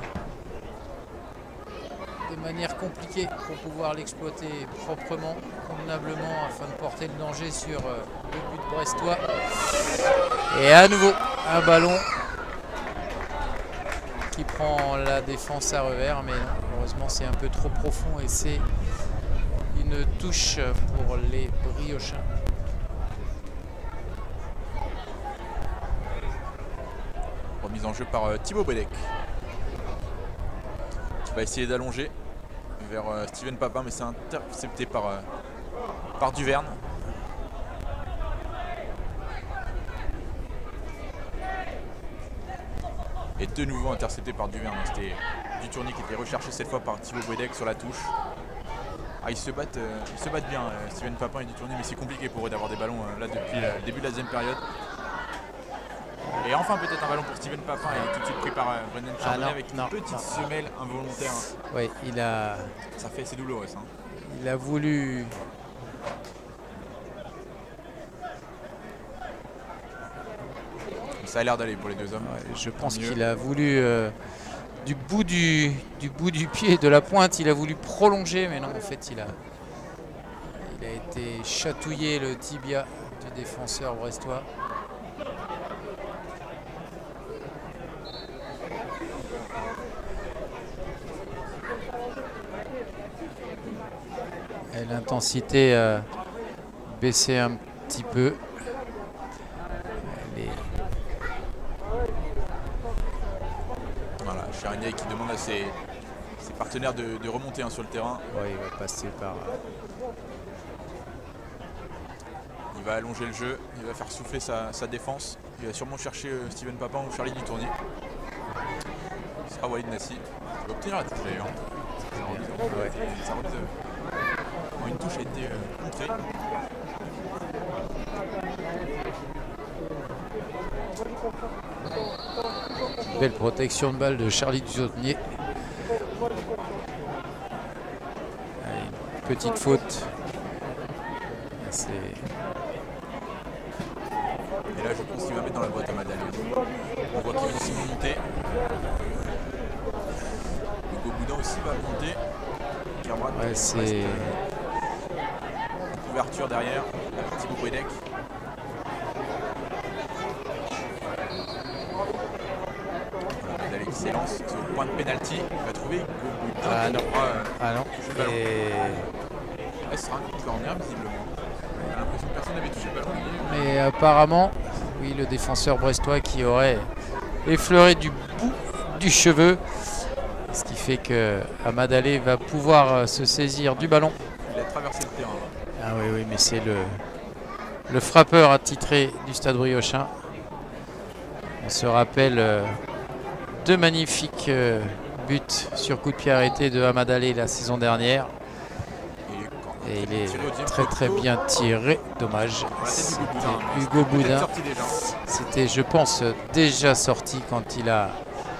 S4: de manière compliquée pour pouvoir l'exploiter proprement, convenablement, afin de porter le danger sur le but brestois. Et à nouveau un ballon qui prend la défense à revers, mais heureusement c'est un peu trop profond et c'est une touche pour les Briochins.
S1: Remise en jeu par euh, Thibaut Bredec, qui va essayer d'allonger vers euh, Steven Papin, mais c'est intercepté par, euh, par Duverne. Et de nouveau intercepté par Duverne. C'était Dutournier qui était recherché cette fois par Thibaut Bredec sur la touche. Ah, ils se battent, euh, ils se battent bien, euh, Steven Papin et Dutournier, mais c'est compliqué pour eux d'avoir des ballons euh, là depuis le début de la deuxième période. Et enfin peut-être un ballon pour Steven Papin et tout de suite pris par euh, Brendan Charbonnet, ah avec
S4: non,
S1: une petite
S4: non.
S1: semelle involontaire.
S4: Oui, il a.
S1: Ça fait assez douloureux ça.
S4: Il a voulu.
S1: Ça a l'air d'aller pour les deux hommes.
S4: Ouais, je pense qu'il a voulu euh, du bout du, du bout du pied, de la pointe, il a voulu prolonger, mais non, en fait, il a, il a été chatouillé le tibia du défenseur brestois. Et l'intensité a baissé un petit peu. Les...
S1: Voilà, Charigny qui demande à ses, ses partenaires de, de remonter hein, sur le terrain.
S4: Ouais, il va passer par...
S1: Il va allonger le jeu, il va faire souffler sa, sa défense. Il va sûrement chercher euh, Steven Papin ou Charlie Dutournier. Ce sera Walid Nassi. Il va obtenir la touche d'ailleurs. Ouais. Ça remise, euh, une touche a été euh, contrée.
S4: Belle protection de balle de Charlie Dutournier. Une petite faute. C'est...
S1: Et là je pense qu'il va mettre dans la boîte à Madalé. On voit qu'il va aussi monter. Hugo Boudin aussi va monter.
S4: Ouais, c'est...
S1: Couverture derrière, Thibaut Bredec. Madalé qui s'élance sur le point de pénalty. Il va trouver Hugo Boudin.
S4: Ah non,
S1: euh,
S4: ah non. Et...
S1: Ouais, ce sera un corner visiblement. On a l'impression que personne n'avait touché le ballon.
S4: Mais apparemment, oui, le défenseur brestois qui aurait effleuré du bout du cheveu. Ce qui fait que Amadalé va pouvoir se saisir du ballon.
S1: Il a traversé le terrain.
S4: Ah oui, oui, mais c'est le, le frappeur attitré du Stade Briochin. On se rappelle euh, deux magnifiques euh, buts sur coup de pied arrêté de Amadalé la saison dernière. Et il est très très bien tiré. Dommage. C'était Hugo Boudin. C'était, je pense, déjà sorti quand il a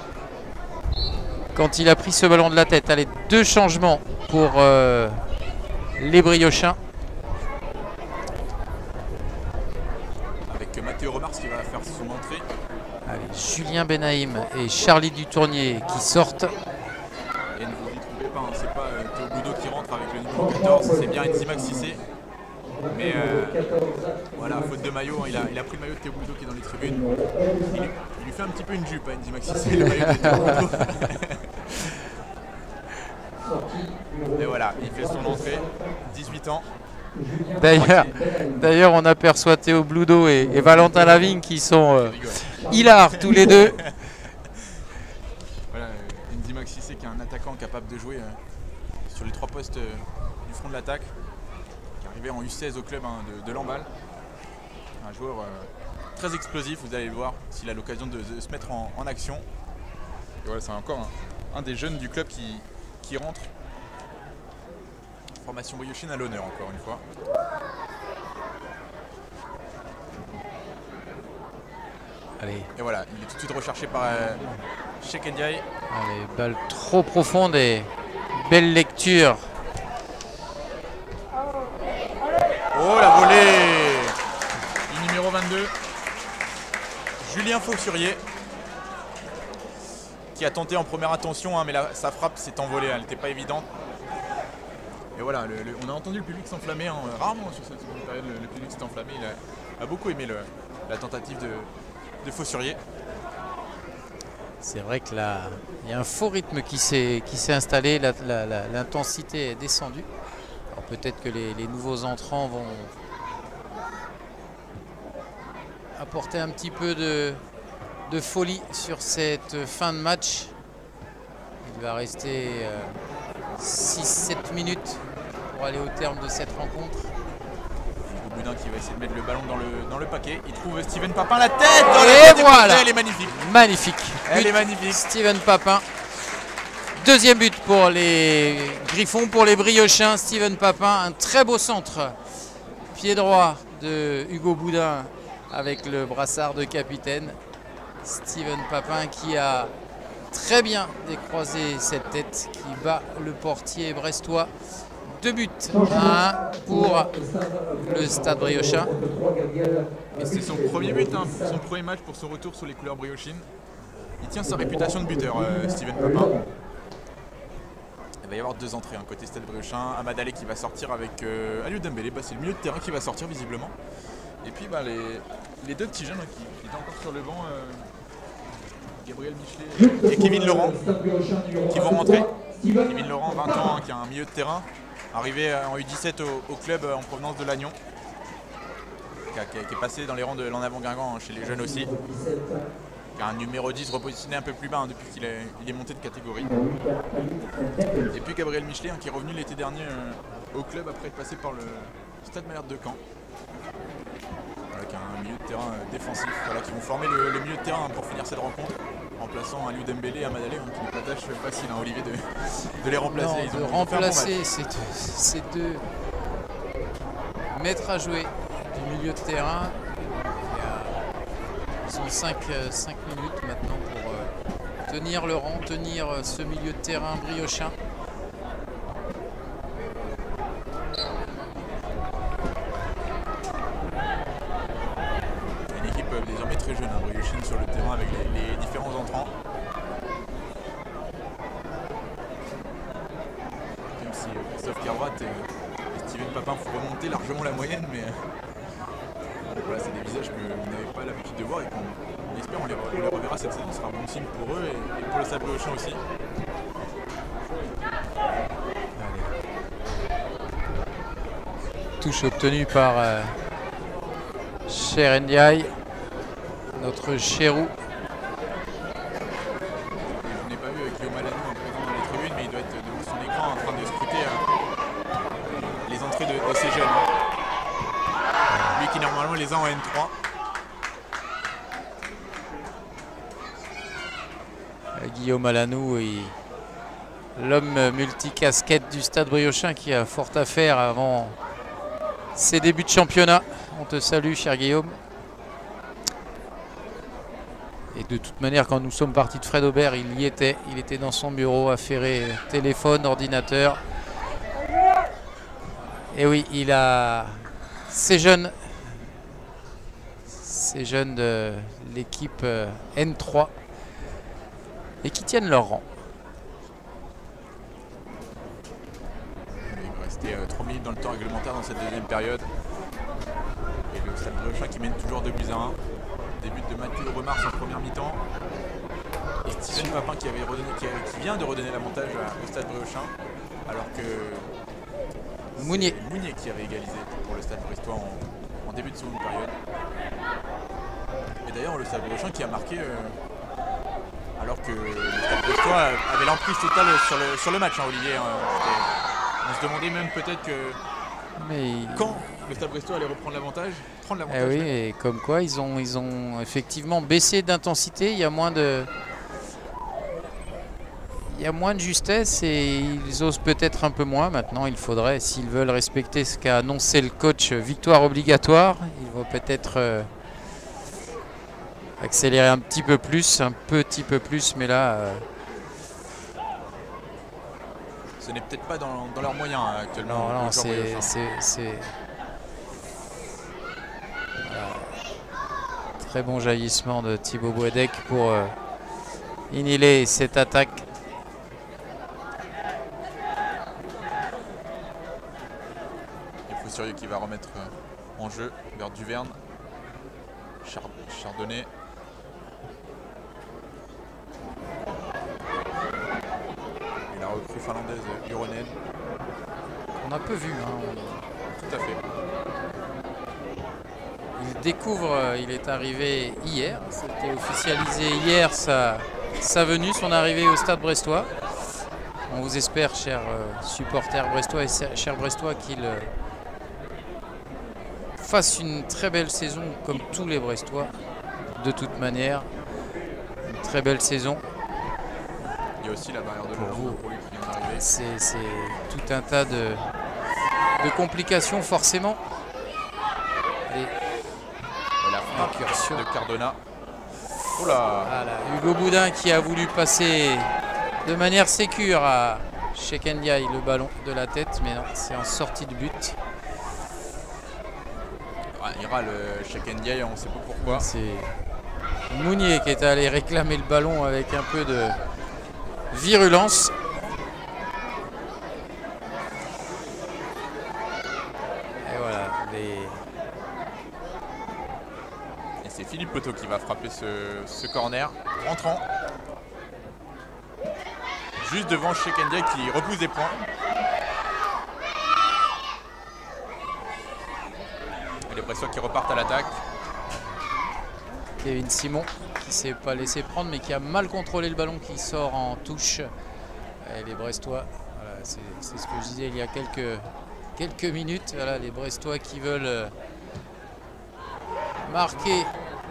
S4: quand il a pris ce ballon de la tête. Allez, deux changements pour euh, les Briochins.
S1: Avec Mathéo Remars qui va faire son entrée.
S4: Allez, Julien Benaïm et Charlie Dutournier qui sortent.
S1: Et ne vous y trompez pas, hein, c'est pas euh, Théo Boudot qui rentre avec le numéro quatorze, c'est bien Nzimak Cissé. Mais euh, voilà, faute de maillot, hein, il, a, il a pris le maillot de Théo Boudot qui est dans les tribunes. Il, il lui fait un petit peu une jupe à Nzimak Cissé, le maillot de Théo Boudot. Et voilà, il fait son entrée, dix-huit ans.
S4: D'ailleurs, d'ailleurs, on aperçoit Théo Boudot et, et Valentin Lavigne qui sont euh, hilars tous les deux.
S1: Voilà, euh, Nzimak Cissé qui est un attaquant capable de jouer euh, sur les trois postes euh, du front de l'attaque, qui est arrivé en U seize au club hein, de, de Lamballe. Un joueur euh, très explosif, vous allez le voir s'il a l'occasion de, de se mettre en, en action. Et voilà, c'est encore un, un des jeunes du club qui, qui rentre. Formation briochine à l'honneur encore une fois.
S4: Allez.
S1: Et voilà, il est tout de suite recherché par euh, Cheikh Ndiaye.
S4: Allez, balle trop profonde et belle lecture.
S1: Oh la volée du numéro vingt-deux, Julien Fauxurier, qui a tenté en première intention, hein, mais la, sa frappe s'est envolée, elle n'était pas évidente. Et voilà, le, le, on a entendu le public s'enflammer, hein, rarement sur cette seconde période, le, le public s'est enflammé, il a, a beaucoup aimé le, la tentative de, de Fauxurier.
S4: C'est vrai que là, il y a un faux rythme qui s'est qui s'est installé, l'intensité est descendue. Alors peut-être que les, les nouveaux entrants vont apporter un petit peu de, de folie sur cette fin de match. Il va rester euh, six sept minutes pour aller au terme de cette rencontre.
S1: Boudin qui va essayer de mettre le ballon dans le, dans le paquet. Il trouve Steven Papin, la tête dans
S4: Et
S1: la tête
S4: voilà.
S1: Elle est magnifique.
S4: Magnifique.
S1: Elle
S4: But
S1: est magnifique.
S4: Steven Papin. Deuxième but pour les Griffons, pour les Briochins. Steven Papin, un très beau centre. Pied droit de Hugo Boudin avec le brassard de capitaine. Steven Papin qui a très bien décroisé cette tête, qui bat le portier brestois. Deux buts, un pour le Stade Briochin.
S1: Et c'est son premier but, hein, son premier match pour son retour sur les couleurs briochines. Il tient sa réputation de buteur, euh, Steven Papin. Il va y avoir deux entrées, hein, côté Stade Briochin. Amad Allé qui va sortir avec euh, Aliou Dembélé, bah, c'est le milieu de terrain qui va sortir visiblement. Et puis bah, les, les deux petits jeunes hein, qui, qui étaient encore sur le banc, euh, Gabriel Michelet et Kevin Laurent, qui vont rentrer. Kevin Laurent, vingt ans, hein, qui a un milieu de terrain. Arrivé en U dix-sept au, au club en provenance de Lannion, qui, a, qui, a, qui est passé dans les rangs de l'En Avant Guingamp, hein, chez les jeunes aussi, qui a un numéro dix repositionné un peu plus bas hein, depuis qu'il est, il est monté de catégorie. Et puis Gabriel Michelet hein, qui est revenu l'été dernier euh, au club après être passé par le Stade Malherbe de Caen, avec un milieu de terrain euh, défensif, voilà, qui vont former le, le milieu de terrain hein, pour finir cette rencontre, remplaçant Aliou Dembélé et Amad Allé, hein, qui n'est pas tâche facile, hein, Olivier, de, de les remplacer.
S4: Non,
S1: ils
S4: de
S1: ont,
S4: remplacer
S1: ils ont
S4: ces, deux, ces deux maîtres à jouer du milieu de terrain. Ils ont cinq minutes maintenant pour euh, tenir le rang, tenir euh, ce milieu de terrain briochin.
S1: Une équipe euh, désormais très jeune, hein, briochine sur le terrain avec les, les différents entrants. Même si euh, Christophe Carvat et, et Steven Papin font remonter largement la moyenne, mais euh, voilà, c'est des visages que vous n'avez pas l'habitude de voir et qu'on espère on les, on les reverra cette saison. Ce sera un bon signe pour eux et, et pour le Stade Briochin aussi.
S4: Touche obtenue par euh, Cher Ndiaye, notre Chérou.
S1: Je n'ai pas vu Guillaume Alanou présent dans les tribunes, mais il doit être devant son écran en train de scruter euh, les entrées de, de ces jeunes. Lui qui normalement les a en N trois.
S4: Guillaume Alanou, l'homme multicasquette du Stade Briochin qui a fort à faire avant ses débuts de championnat. On te salue, cher Guillaume. Et de toute manière, quand nous sommes partis de Fred Aubert, il y était. Il était dans son bureau, affairé téléphone, ordinateur. Et oui, il a ces jeunes, ces jeunes de l'équipe N trois et qui tiennent leur rang.
S1: Il va rester euh, trois minutes dans le temps réglementaire dans cette deuxième période. Et le Stade Briochin qui mène toujours deux buts à un. Début de Mathieu Remars en première mi-temps. Et Steven Papin qui, avait redonné, qui, a, qui vient de redonner l'avantage au Stade Briochin. Alors que
S4: Mounier.
S1: Mounier qui avait égalisé pour le Stade Brestois en, en début de seconde période. Et d'ailleurs le Stade Briochin qui a marqué euh, alors que le Stade Brestois avait l'emprise totale sur le, sur le match, hein, Olivier. Hein, on se demandait même peut-être que
S4: Mais
S1: quand le Stade Brestois allait reprendre l'avantage, prendre l'avantage.
S4: Eh oui,
S1: même.
S4: et comme quoi ils ont, ils ont effectivement baissé d'intensité, il y a moins de... Il y a moins de justesse et ils osent peut-être un peu moins. Maintenant, il faudrait, s'ils veulent respecter ce qu'a annoncé le coach, victoire obligatoire, il va peut-être euh, accélérer un petit peu plus, un petit peu plus, mais là... Euh,
S1: ce n'est peut-être pas dans, dans leurs moyens hein, actuellement.
S4: non, non, c'est... Voilà. Très bon jaillissement de Thibaut Boisdec pour euh, inhiler cette attaque.
S1: Faussurieux qui va remettre en jeu vers Duverne. Chard Chardonnay. recrue finlandaise Uronen.
S4: On a peu vu. Hein.
S1: Tout à fait.
S4: Il découvre, il est arrivé hier, c'était officialisé hier sa, sa venue, son arrivée au Stade brestois. On vous espère, chers supporters brestois et chers brestois, qu'il fasse une très belle saison comme tous les brestois, de toute manière. Une très belle saison.
S1: Il y a aussi la barrière de
S4: pour vous.
S1: Pour lui qui vient d'arriver.
S4: C'est tout un tas de, de complications forcément. Et
S1: la frappe de Cardona. Oh là.
S4: Voilà, Hugo Boudin qui a voulu passer de manière sécure à Cheikh Ndiaye le ballon de la tête, mais non, c'est en sortie de but.
S1: Ah, il râle Cheikh Ndiaye, on ne sait pas pourquoi.
S4: C'est Mounier qui est allé réclamer le ballon avec un peu de virulence. Et voilà, les...
S1: Et c'est Philippe Poteau qui va frapper ce, ce corner, rentrant. Juste devant Cheikh Ndiaye qui repousse des points. Et les Brestois qui repartent à l'attaque.
S4: Kevin Simon qui ne s'est pas laissé prendre mais qui a mal contrôlé le ballon qui sort en touche. Et les Brestois, voilà, c'est ce que je disais il y a quelques, quelques minutes. Voilà, les Brestois qui veulent marquer.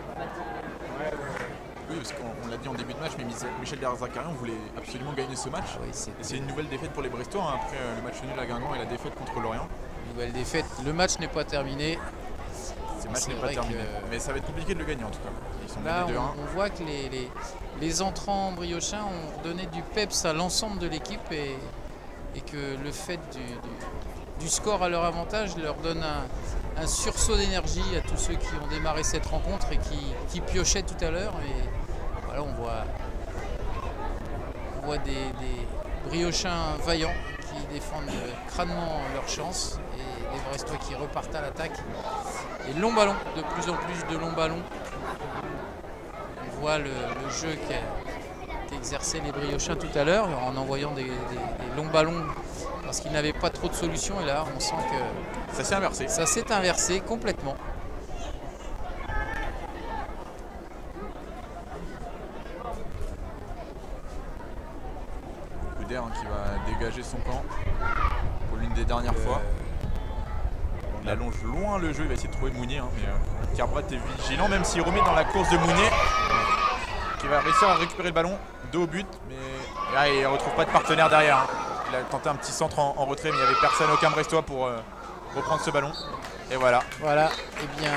S1: Oui, parce qu'on l'a dit en début de match, mais Michel Derzakarian voulait absolument gagner ce match.
S4: Oui,
S1: c'est une nouvelle défaite pour les Brestois hein, après le match nul à Guingamp et la défaite contre Lorient.
S4: Nouvelle défaite. Le match n'est pas terminé.
S1: Ce match n'est pas terminé, que... mais ça va être compliqué de le gagner en tout cas. Ils sont
S4: là, on, on voit que les, les, les entrants briochins ont donné du peps à l'ensemble de l'équipe et, et que le fait du, du, du score à leur avantage leur donne un, un sursaut d'énergie à tous ceux qui ont démarré cette rencontre et qui, qui piochaient tout à l'heure. Et voilà, on voit, on voit des, des briochins vaillants qui défendent crânement leur chance et les Brestois qui repartent à l'attaque. Et long ballon, de plus en plus de longs ballons. On voit le, le jeu qu'exerçaient les briochins tout à l'heure en envoyant des, des, des longs ballons parce qu'ils n'avaient pas trop de solutions. Et là, on sent que
S1: ça s'est inversé.
S4: Ça s'est inversé complètement.
S1: Couder hein, qui va dégager son camp pour l'une des dernières euh... fois. Il allonge loin le jeu, il va essayer de trouver Mounier, hein, mais euh, Carbrat est vigilant, même s'il remet dans la course de Mounier, qui va réussir à récupérer le ballon, dos au but, mais là, il ne retrouve pas de partenaire derrière. Hein. Il a tenté un petit centre en, en retrait, mais il n'y avait personne, aucun Brestois pour euh, reprendre ce ballon. Et voilà.
S4: Voilà, et bien...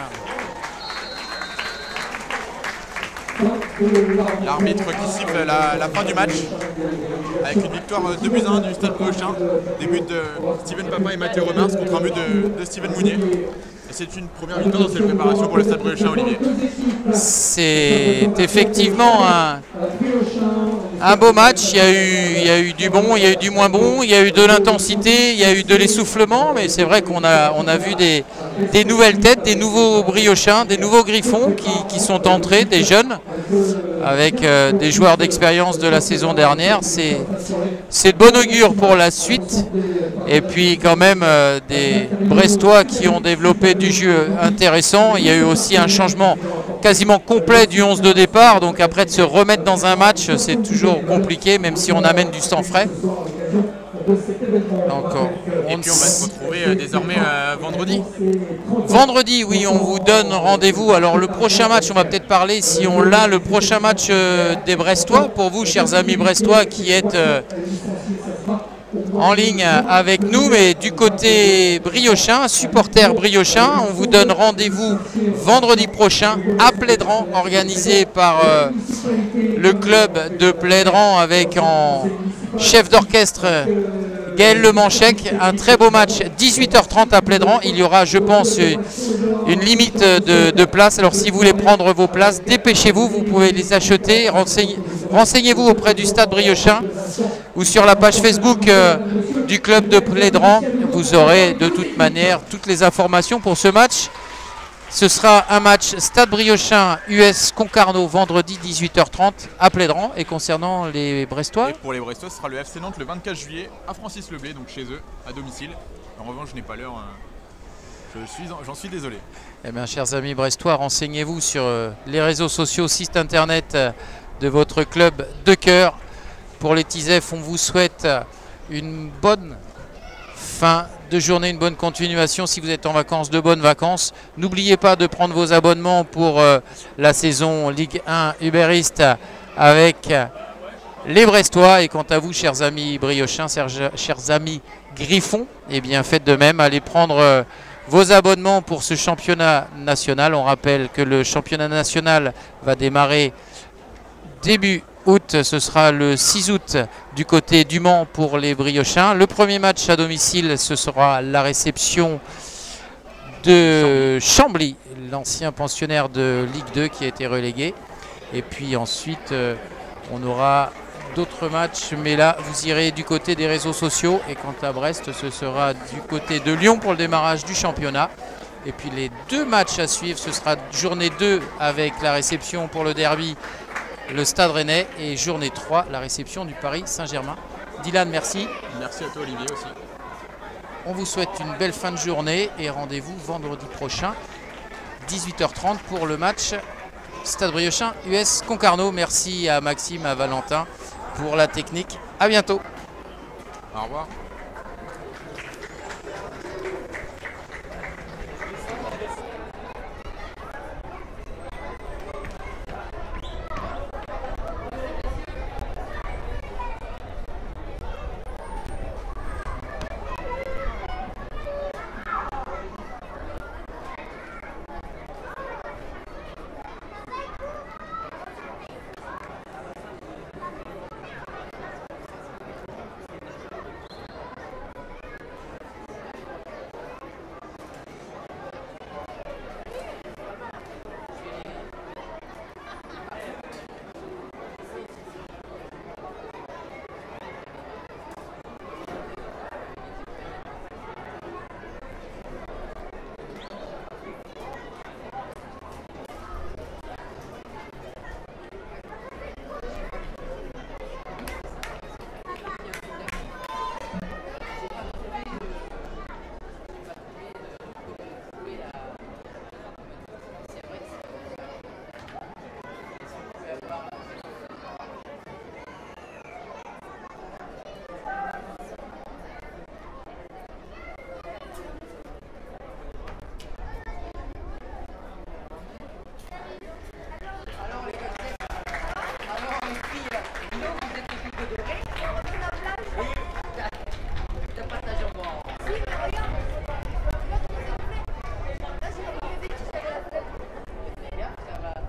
S1: L'arbitre qui siffle la, la fin du match avec une victoire deux buts à un du Stade Breauchin, des buts de Steven Papa et Mathieu Remars contre un but de, de Steven Mounier. Et c'est une première victoire dans cette préparation pour le Stade Breauchin, Olivier.
S4: C'est effectivement un, un beau match. Il y, a eu, il y a eu du bon, il y a eu du moins bon, il y a eu de l'intensité, il y a eu de l'essoufflement, mais c'est vrai qu'on a, on a vu des, des nouvelles têtes, des nouveaux briochins, des nouveaux griffons qui, qui sont entrés, des jeunes, avec euh, des joueurs d'expérience de la saison dernière. C'est de bon augure pour la suite. Et puis quand même euh, des Brestois qui ont développé du jeu intéressant. Il y a eu aussi un changement quasiment complet du onze de départ. Donc après de se remettre dans un match, c'est toujours compliqué, même si on amène du sang frais. Donc,
S1: on et puis on va se retrouver euh, désormais euh, vendredi.
S4: Vendredi, oui, on vous donne rendez-vous. Alors le prochain match, on va peut-être parler, si on l'a, le prochain match euh, des Brestois, pour vous, chers amis brestois, qui êtes euh, en ligne avec nous, mais du côté briochin, supporter briochin, on vous donne rendez-vous vendredi prochain à Plédran, organisé par euh, le club de Plédran avec en chef d'orchestre Gaël Le Manchec. Un très beau match, dix-huit heures trente à Plédran. Il y aura, je pense, une limite de, de places. Alors si vous voulez prendre vos places, dépêchez-vous, vous pouvez les acheter. Renseignez, renseignez-vous auprès du Stade Briochin ou sur la page Facebook euh, du club de Plédran. Vous aurez de toute manière toutes les informations pour ce match. Ce sera un match Stade Briochin U S Concarneau vendredi dix-huit heures trente à Plédran. Et concernant les Brestois?
S1: Et pour les Brestois, ce sera le F C Nantes le vingt-quatre juillet à Francis-le-Blé, donc chez eux, à domicile. En revanche, je n'ai pas l'heure, euh, je suis, j'en suis désolé.
S4: Eh bien, chers amis brestois, renseignez-vous sur euh, les réseaux sociaux, site internet euh, de votre club de cœur. Pour les Tisef, on vous souhaite une bonne fin de journée, une bonne continuation si vous êtes en vacances, de bonnes vacances. N'oubliez pas de prendre vos abonnements pour euh, la saison Ligue un Uber Eats avec euh, les Brestois. Et quant à vous, chers amis briochins, chers amis Griffons, eh bien faites de même, allez prendre euh, vos abonnements pour ce championnat national. On rappelle que le championnat national va démarrer début août, ce sera le six août du côté du Mans pour les Briochins. Le premier match à domicile, ce sera la réception de Chambly, l'ancien pensionnaire de Ligue deux qui a été relégué. Et puis ensuite, euh, on aura d'autres matchs, mais là, vous irez du côté des réseaux sociaux. Et quant à Brest, ce sera du côté de Lyon pour le démarrage du championnat. Et puis les deux matchs à suivre, ce sera journée deux avec la réception pour le derby, le Stade Rennais, et journée trois, la réception du Paris Saint-Germain. Dylan, merci.
S1: Merci à toi Olivier aussi.
S4: On vous souhaite une belle fin de journée et rendez-vous vendredi prochain, dix-huit heures trente pour le match Stade Briochin U S Concarneau. Merci à Maxime, à Valentin pour la technique. À bientôt.
S1: Au revoir.